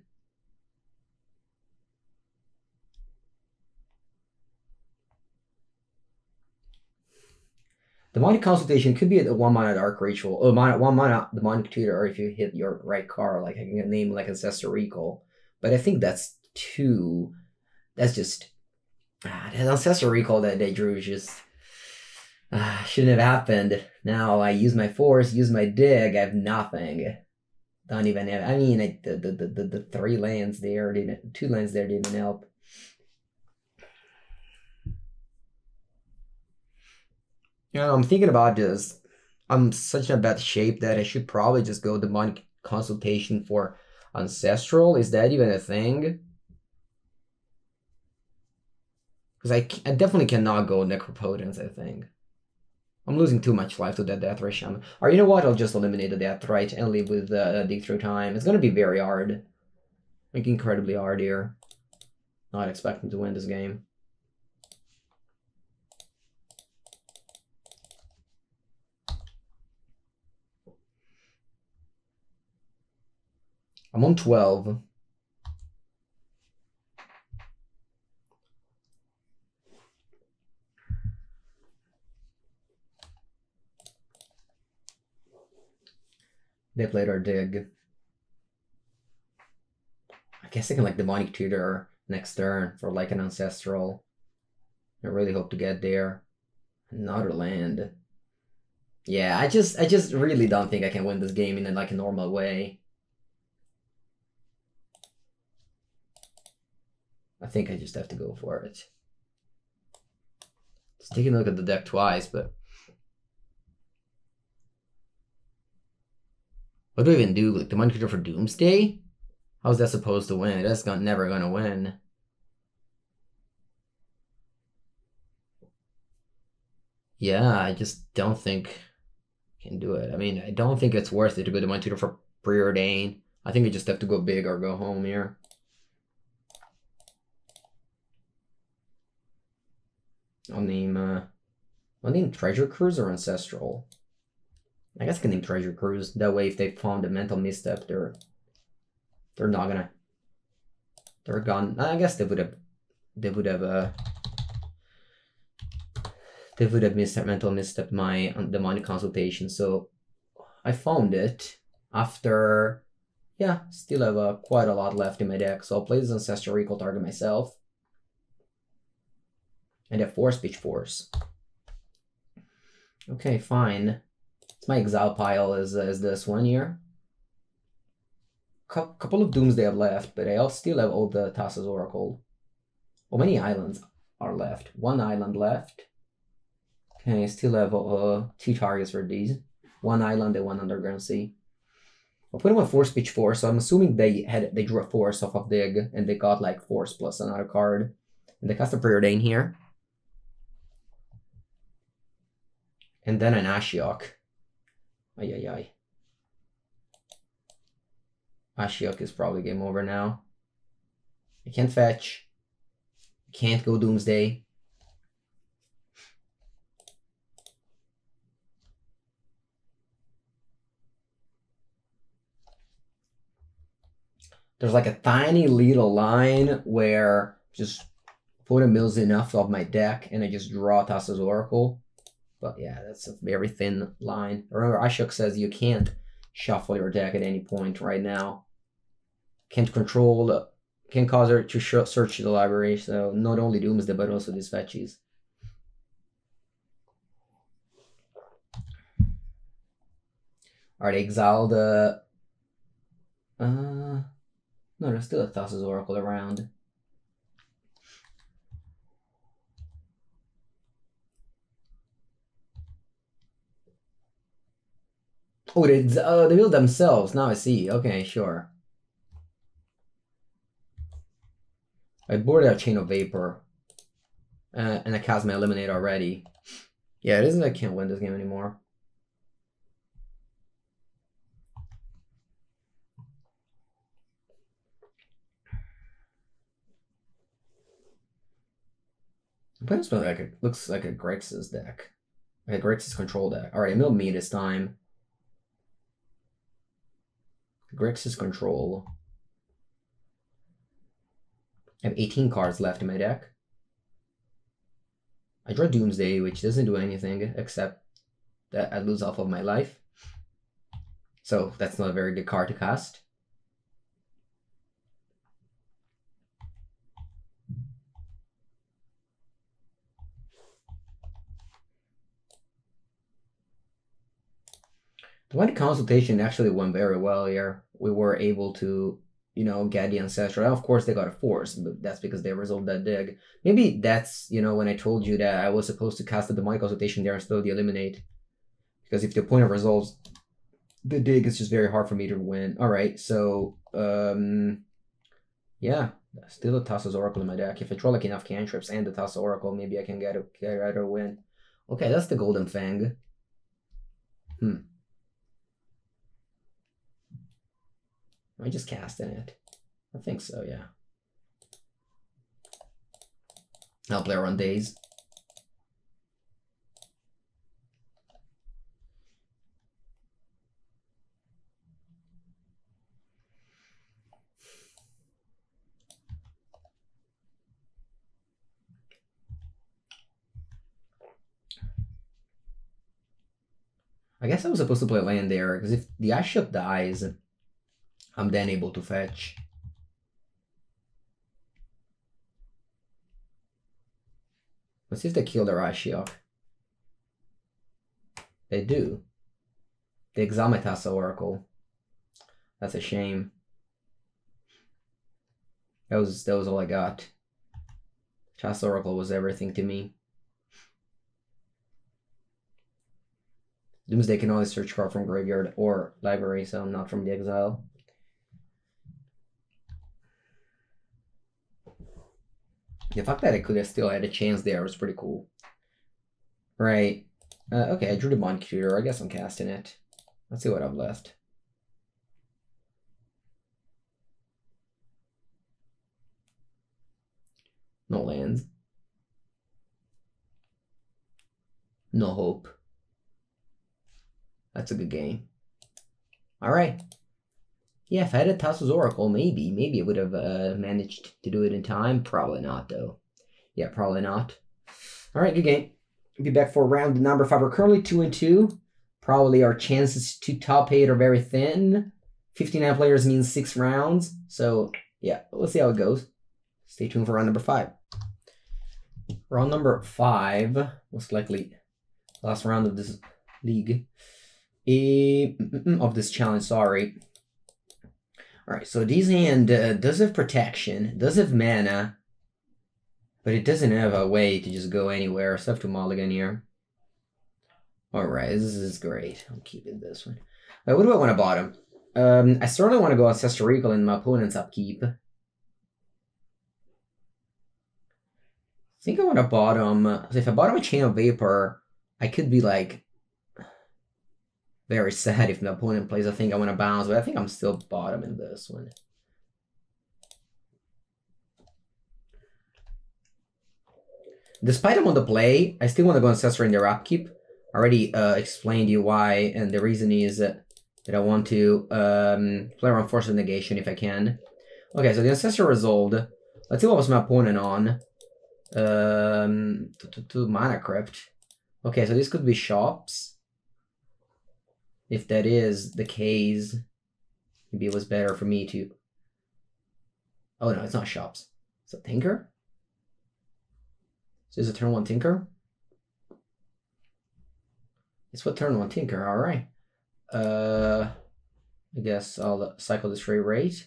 Speaker 1: Demonic Consultation could be a one mana Dark Ritual, or one mana Demonic Tutor, or if you hit your right card, like I can name like Ancestor Recall. But I think that's too. That's just. Ah, that Ancestor Recall that they drew just. Ah, shouldn't have happened. Now I use my Force, use my Dig, I have nothing. Don't even have. I mean, I, the, the, the, the three lands there, didn't, two lands there didn't help. You know, I'm thinking about this. I'm such in a bad shape that I should probably just go Demonic Consultation for Ancestral. Is that even a thing? Because I, I definitely cannot go Necropotence, I think. I'm losing too much life to that Deathray Shaman. Or you know what? I'll just eliminate the Deathrite and leave with uh, Dig Through Time. It's going to be very hard. Like, incredibly hard here. Not expecting to win this game. I'm on twelve. They played our dig. I guess I can like Demonic Tutor next turn for like an Ancestral. I really hope to get there. Another land. Yeah, I just I just really don't think I can win this game in a, like a normal way. I think I just have to go for it. Just taking a look at the deck twice, but what do I even do? Like the Demonic Tutor for Doomsday? How's that supposed to win? That's not, never gonna win. Yeah, I just don't think I can do it. I mean, I don't think it's worth it to go to Demonic Tutor for Preordain. I think I just have to go big or go home here. I'll name, uh, I'll name Treasure Cruise or Ancestral. I guess I can name Treasure Cruise. That way, if they found a mental misstep, they're They're not gonna. They're gone. I guess they would have. They would have. Uh, they would have missed mental misstepped my the money consultation. So I found it after. Yeah, still have uh, quite a lot left in my deck. So I'll play this Ancestral Recall, target myself, and have Force Speech Force. Okay, fine. It's my exile pile is is this one here. Couple of Doomsday have left, but I still have all the Thassa's Oracle. How many islands are left? One island left. Okay, I still have uh, two targets for these. One island and one underground sea. I'll put them on Force Speech Force, so I'm assuming they had they drew a Force off of Dig, and they got like Force plus another card. And they cast a Preordain here. And then an Ashiok. Ay ay ay. Ashiok is probably game over now. I can't fetch. Can't go Doomsday. There's like a tiny little line where just put a mills enough of my deck and I just draw Thassa's Oracle. But yeah, that's a very thin line. Remember, Ashiok says you can't shuffle your deck at any point right now. Can't control, the, can't cause her to search the library. So not only Doomsday, but also these fetches. Alright, exile the... Uh, no, there's still a Thassa's Oracle around. Oh, they, uh, they build themselves. Now I see. Okay, sure. I boarded a Chain of Vapor. Uh, and I cast my Eliminate already. Yeah, it isn't I can't win this game anymore. But it's like a, looks like a Grixis deck. Like a Grixis control deck. Alright, I milled me this time. Grixis control. I have eighteen cards left in my deck. I draw Doomsday, which doesn't do anything except that I lose half of my life. So that's not a very good card to cast. The one consultation actually went very well here. We were able to, you know, get the Ancestral. Of course, they got a Force, but that's because they resolved that Dig. Maybe that's, you know, when I told you that I was supposed to cast the Demonic Consultation there instead of the Eliminate. Because if the opponent resolves the Dig, it's just very hard for me to win. Alright, so, um, yeah, still a Thassa's Oracle in my deck. If I draw like enough cantrips and the Thassa Oracle, maybe I can get a, get a win. Okay, that's the Golden Fang. Hmm. Am I just casting it? I think so, yeah. I'll play around Days. I guess I was supposed to play land there, because if the Ashiok dies, I'm then able to fetch. Let's see if they kill their Ashiok. They do. They exile my Thassa Oracle. That's a shame. That was that was all I got. Thassa Oracle was everything to me. Doomsday can always search card from graveyard or library, so not from the exile. The fact that I could have still had a chance there was pretty cool. Right. Uh, okay, I drew the Mind Cuter. I guess I'm casting it. Let's see what I've left. No lands. No hope. That's a good game. All right. Yeah, if I had a Thassa's Oracle, maybe. Maybe I would have uh, managed to do it in time. Probably not, though. Yeah, probably not. Alright, good game. Be back for round number five. We're currently two and two. Probably our chances to top eight are very thin. fifty-nine players means six rounds. So, yeah, we'll see how it goes. Stay tuned for round number five. Round number five, most likely last round of this league. E of this challenge, sorry. Alright, so this hand uh, does have protection, does have mana, but it doesn't have a way to just go anywhere, so I have to mulligan here. Alright, this is great. I'm keeping this one. Right, what do I want to bottom? Um, I certainly want to go Ancestral Recall in my opponent's upkeep. I think I want to bottom... So if I bottom a Chain of Vapor, I could be like... very sad if my opponent plays. I think I want to bounce, but I think I'm still bottoming this one. Despite I'm on the play, I still want to go Ancestral in their upkeep. I already uh, explained you why, and the reason is that, that I want to um, play around Force of Negation if I can. Okay, so the Ancestral resolved. Let's see what was my opponent on. Um, to Mana Crypt. Okay, so this could be Shops. If that is the case, maybe it was better for me to... Oh no, it's not Shops. It's a Tinker? So is it turn one Tinker? It's what turn one Tinker, alright. Uh, I guess I'll cycle the Stray Rate.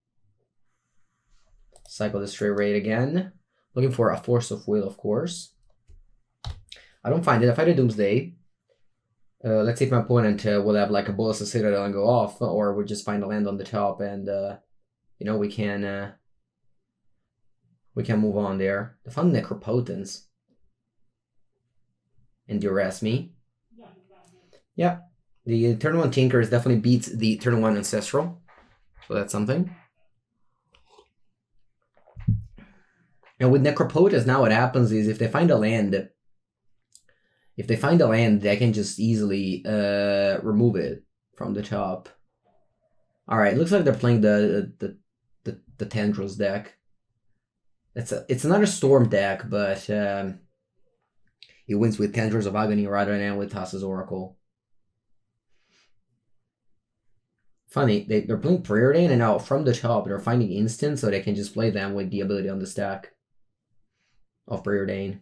Speaker 1: Cycle the Stray Rate again. Looking for a Force of Will, of course. I don't find it. I find a Doomsday. Uh, let's see if my opponent uh, will have like a Bolus of Citadel and go off, or we'll just find a land on the top and, uh, you know, we can uh, we can move on there. The fun Necropotence. And Duress me. Yeah, the turn one Tinkers definitely beats the turn one Ancestral, so that's something. And with Necropotence, now what happens is if they find a land, if they find a land, they can just easily uh, remove it from the top. All right, looks like they're playing the the the, the Tendrils deck. It's a it's another Storm deck, but um, it wins with Tendrils of Agony rather than with Thassa's Oracle. Funny, they, they're playing Preordain, and now from the top they're finding instants, so they can just play them with the ability on the stack of Preordain.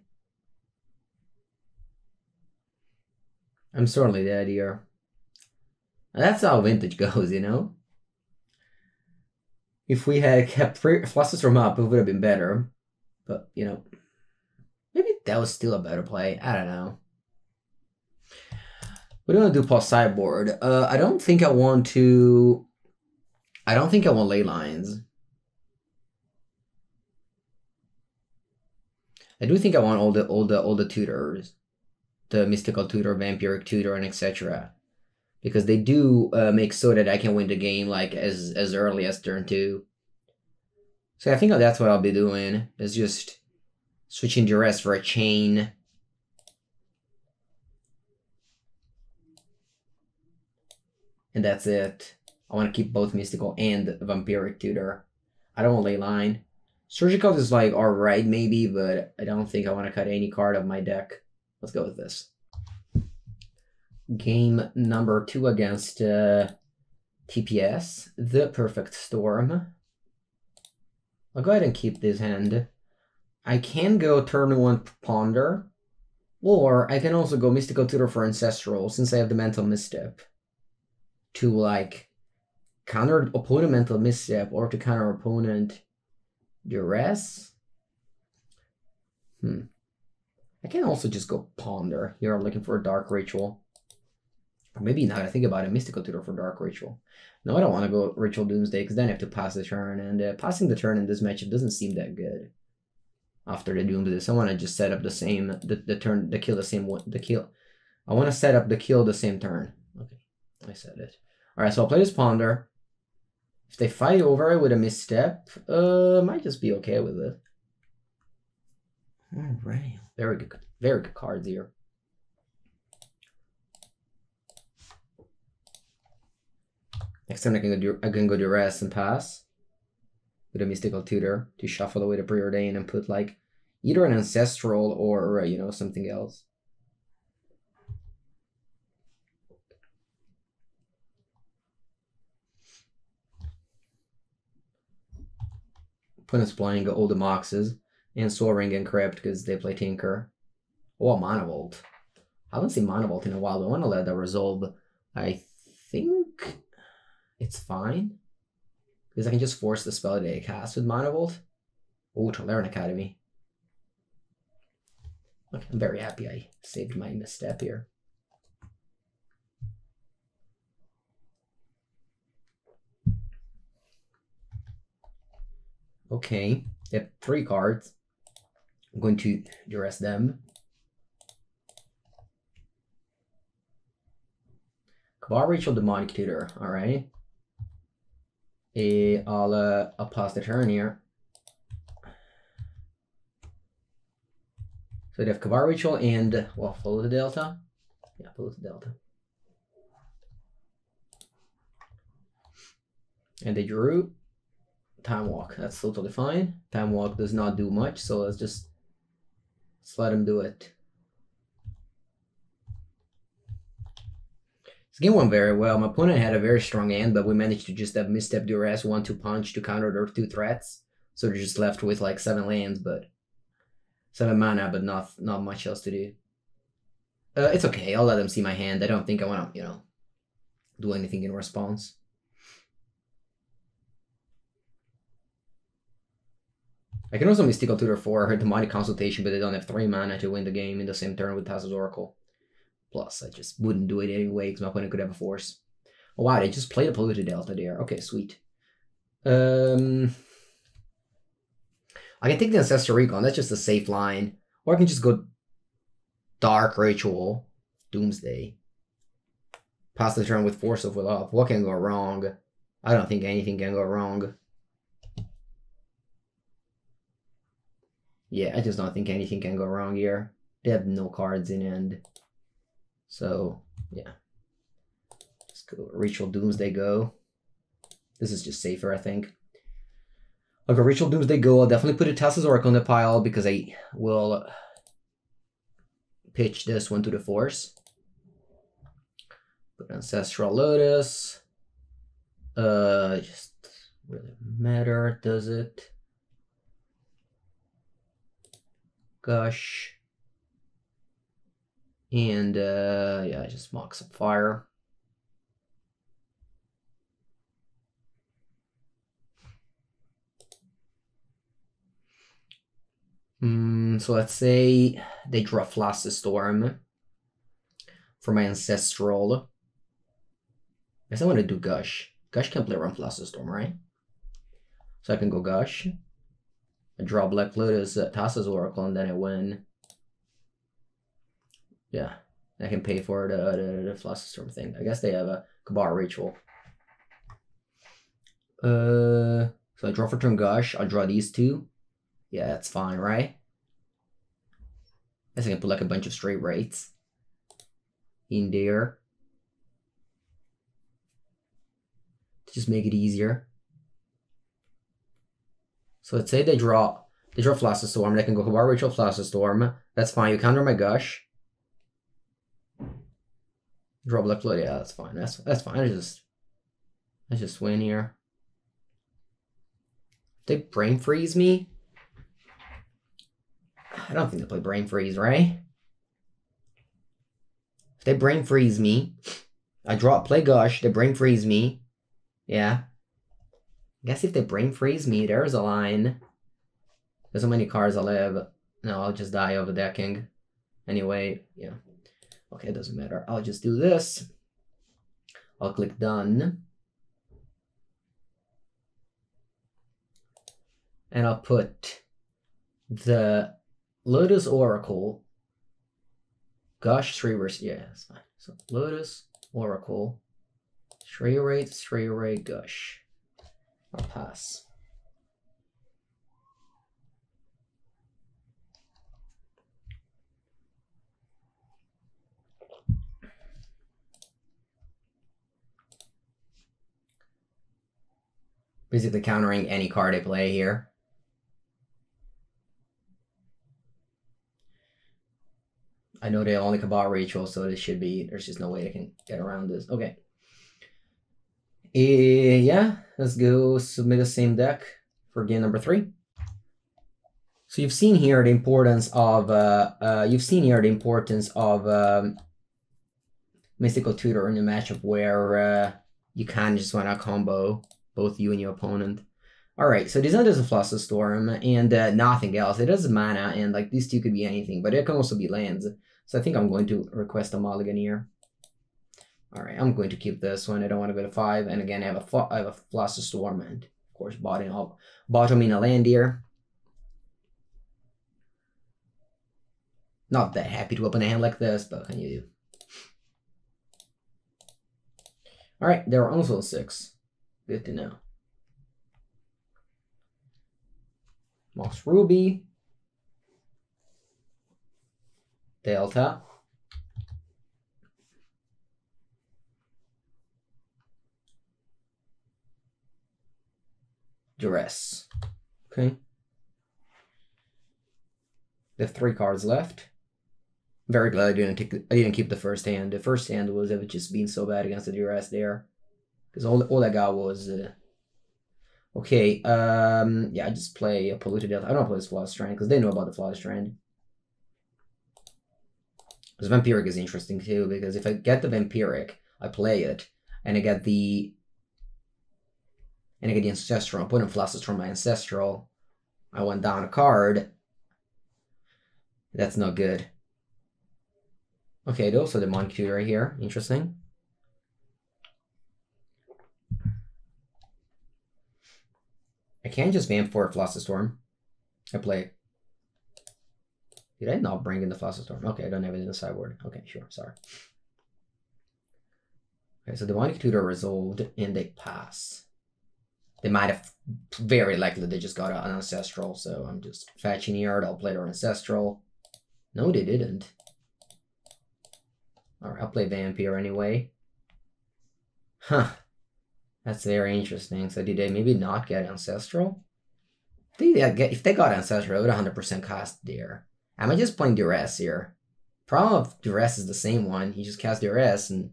Speaker 1: I'm certainly dead here. That's how Vintage goes, you know? If we had kept Flusterstorm up, it would have been better. But, you know, maybe that was still a better play. I don't know. What do I want to do post sideboard? Uh, I don't think I want to... I don't think I want ley lines. I do think I want all the all the all the tutors. The Mystical Tutor, Vampiric Tutor, and et cetera. Because they do uh, make so that I can win the game like as as early as turn two. So I think that's what I'll be doing. Is just switching Duress for a chain. And that's it. I want to keep both Mystical and Vampiric Tutor. I don't want Leyline. Surgical is like alright maybe, but I don't think I want to cut any card of my deck. Let's go with this. Game number two against uh, T P S, the Perfect Storm. I'll go ahead and keep this hand. I can go turn one Ponder, or I can also go Mystical Tutor for Ancestral since I have the Mental Misstep. To like counter opponent Mental Misstep or to counter opponent Duress. Hmm. I can also just go Ponder. Here I'm looking for a Dark Ritual. Or maybe now that I think about it, Mystical Tutor for Dark Ritual. No, I don't want to go Ritual Doomsday because then I have to pass the turn. And uh, passing the turn in this matchup doesn't seem that good. After the Doomsday, so I want to just set up the same, the, the turn, the kill the same one, the kill. I want to set up the kill the same turn. Okay, I said it. Alright, so I'll play this Ponder. If they fight over it with a misstep, uh, might just be okay with it. Alright, very good, very good cards here. Next turn I can go do I can go duress and pass with a mystical tutor to shuffle away the preordain and put like either an ancestral or uh, you know, something else. Opponent's playing all the Moxes and Soaring and Crypt because they play Tinker. Oh, Mana Vault. I haven't seen Mana Vault in a while. I want to let that resolve. I think it's fine. Because I can just force the spell that I cast with Mana Vault. Oh, Tolarian Academy. Okay, I'm very happy I saved my misstep here. Okay, they have three cards. I'm going to duress them. Cabal Ritual, Demonic Tutor, alright. I'll, uh, I'll pause the turn here. So they have Cabal Ritual and, well, follow the Delta. Yeah, follow the Delta. And they drew Time Walk. That's totally fine. Time Walk does not do much, so let's just let's let him do it. This game went very well. My opponent had a very strong hand, but we managed to just have Misstep, Duress, one two punch to counter their two threats. So they're just left with like seven lands, but seven mana, but not not much else to do. Uh, it's okay. I'll let them see my hand. I don't think I want to, you know, do anything in response. I can also Mystical Tutor for her Demonic Consultation, but they don't have three mana to win the game in the same turn with Thassa's Oracle. Plus, I just wouldn't do it anyway because my opponent could have a force. Oh wow, they just played a Polluted Delta there. Okay, sweet. Um, I can take the Ancestor Recon. That's just a safe line. Or I can just go Dark Ritual, Doomsday. Pass the turn with Force of Will Up. What can go wrong? I don't think anything can go wrong. Yeah, I just don't think anything can go wrong here. They have no cards in end. So, yeah. Let's go Ritual Doomsday Go. This is just safer, I think. I'll go Ritual Doomsday Go. I'll definitely put a Thassa's Oracle in the pile because I will pitch this one to the Force. Put Ancestral Lotus. Uh, just really matter, does it? Gush. And, uh, yeah, just Mox up Fire. Mm, so let's say they draw Flusterstorm for my Ancestral. I guess I want to do Gush. Gush can play around Flusterstorm, right? So I can go Gush. I draw Black Lotus, uh, Thassa's Oracle, and then I win. Yeah, I can pay for the, the, the Flusterstorm thing. I guess they have a Cabal Ritual. Uh, so I draw for turn Gush. I'll draw these two. Yeah, that's fine, right? I guess I can put like a bunch of straight rates in there to just make it easier. So let's say they draw they draw Flusterstorm. They can go Cabal Ritual, Flusterstorm. That's fine. You counter my Gush. Draw Black Blood. Yeah, that's fine. That's that's fine. I just I just win here. They Brain Freeze me. I don't think they play Brain Freeze, right? If they Brain Freeze me, I draw play Gush. They Brain Freeze me. Yeah. I guess if they Brain Freeze me, there's a line. There's so many cards I'll have. No, I'll just die over decking. Anyway, yeah. Okay, it doesn't matter. I'll just do this. I'll click done. And I'll put the Lotus Oracle. Gush, three versus, yeah, that's fine. So Lotus, Oracle, three rate, three rate, Gush. I'll pass. Basically countering any card I play here. I know they only Cabal Ritual, so this should be, there's just no way I can get around this. Okay. Uh, yeah, let's go submit the same deck for game number three. So you've seen here the importance of, uh, uh, you've seen here the importance of um, Mystical Tutor in a matchup where uh, you can just want to combo both you and your opponent. Alright, so this one does a Flusterstorm and uh, nothing else. It does mana, and like these two could be anything, but it can also be lands. So I think I'm going to request a mulligan here. Alright, I'm going to keep this one. I don't want to go to five. And again, I have a, I have a Flusterstorm and, of course, bottom, bottoming a land here. Not that happy to open a hand like this, but what can you do? Alright, there are also six. Good to know. Mox Ruby. Delta. Duress. Okay. They have three cards left. Very glad I didn't take the, I didn't keep the first hand. The first hand was it just being so bad against the Duress there. Because all, all I got was uh, okay, um yeah, I just play a Polluted Delta. I don't play this Flawed Strand because they know about the Flawed Strand. Because Vampiric is interesting too, because if I get the Vampiric, I play it, and I get the and I get the Ancestral, I put in Flusterstorm my Ancestral, I went down a card. That's not good. Okay, those are the Demonic Tutor right here. Interesting. I can't just vamp for a Flusterstorm. I play. Did I not bring in the Flusterstorm? Okay, I don't have it in the sideboard. Okay, sure, sorry. Okay, so Demonic Tutor resolved and they pass. They might have, very likely they just got an Ancestral, so I'm just fetching here. I'll play their Ancestral. No, they didn't. Alright, I'll play Vampire anyway. Huh. That's very interesting. So did they maybe not get Ancestral? If they got Ancestral, I would one hundred percent cast there. Am I just playing Duress here? Problem of Duress is the same one. You just cast Duress and...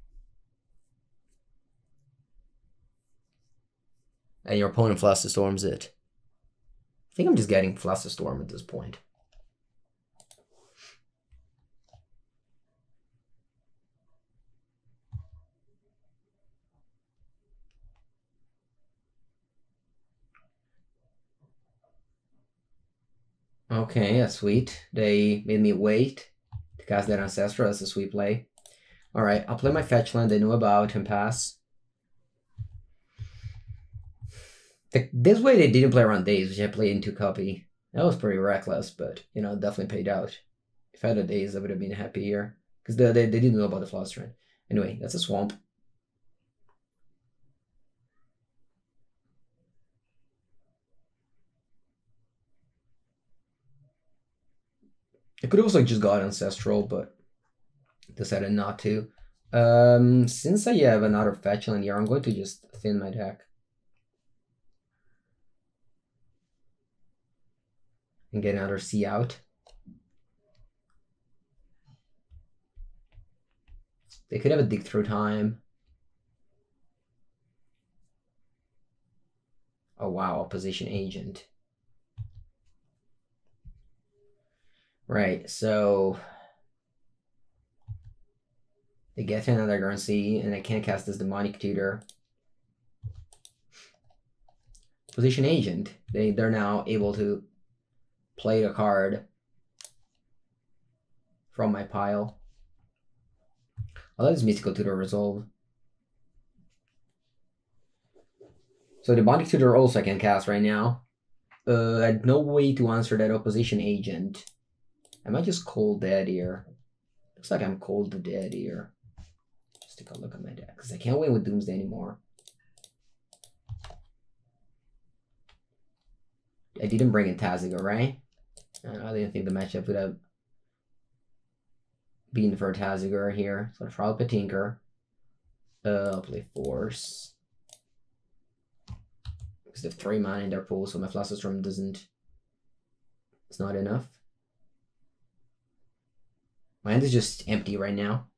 Speaker 1: and your opponent Flusterstorms it. I think I'm just getting Flusterstorm at this point. Okay, that's sweet. They made me wait to cast that Ancestral. That's a sweet play. Alright, I'll play my fetch land they know about and pass. The, this way they didn't play around Daze, which I played into copy. That was pretty reckless, but, you know, definitely paid out. If I had a Daze, I would have been happy here. Because they, they, they didn't know about the Flusterstorm Strand. Anyway, that's a Swamp. I could also just got Ancestral, but decided not to. Um, since I have another fetch land here, I'm going to just thin my deck. And get another C out. They could have a Dig Through Time. Oh wow, Opposition Agent. Right, so they get to another currency, and I can't cast this Demonic Tutor. Position Agent. They they're now able to play the card from my pile. I'll let this Mystical Tutor resolve. So Demonic Tutor also I can cast right now. Uh, I had no way to answer that Opposition Agent. Am I just cold dead here? Looks like I'm cold dead here. Just take a look at my deck, because I can't win with Doomsday anymore. I didn't bring in Taziger, right? I didn't think the matchup would have been for Taziger here. So I'll try to Tinker. Uh, I'll play Force. Because they have three mana in their pool, so my Flusterstorm doesn't... It's not enough. My hand is just empty right now.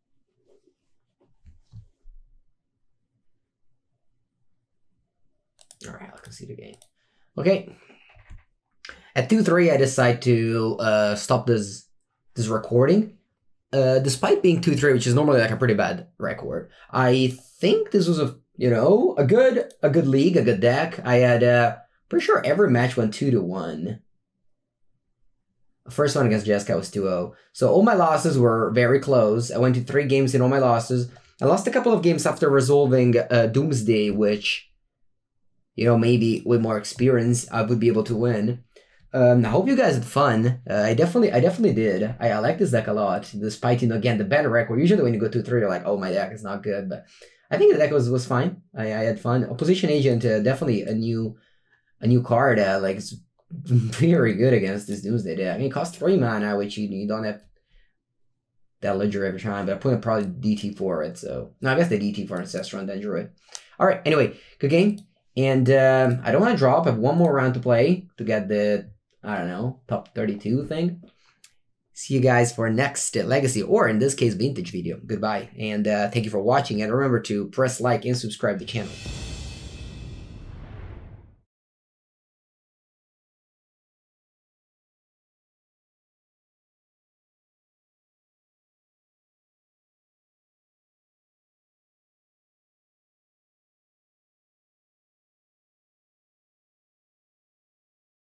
Speaker 1: Alright, I can see the game. Okay. At two three, I decide to uh, stop this this recording. Uh, despite being two three, which is normally like a pretty bad record, I think this was a, you know, a good a good league, a good deck. I had, uh, pretty sure every match went two to one. The first one against Jessica was two oh. So all my losses were very close. I went to three games in all my losses. I lost a couple of games after resolving uh, Doomsday, which, you know, maybe with more experience, I would be able to win. Um, I hope you guys had fun. Uh, I definitely, I definitely did. I, I like this deck a lot, despite, you know, again, the better record. Usually when you go two three, you're like, oh, my deck is not good. But I think the deck was, was fine. I, I had fun. Opposition Agent, uh, definitely a new a new card. Uh, like, it's very good against this Doomsday deck. I mean, it costs three mana, which you, you don't have that ledger every time. But I put in probably D T for it. So, no, I guess the D T for Ancestral and then Druid. All right, anyway, good game. And um, I don't want to drop. I have one more round to play to get the, I don't know, top thirty-two thing. See you guys for next uh, Legacy, or in this case, Vintage video. Goodbye, and uh, thank you for watching. And remember to press like and subscribe to the channel.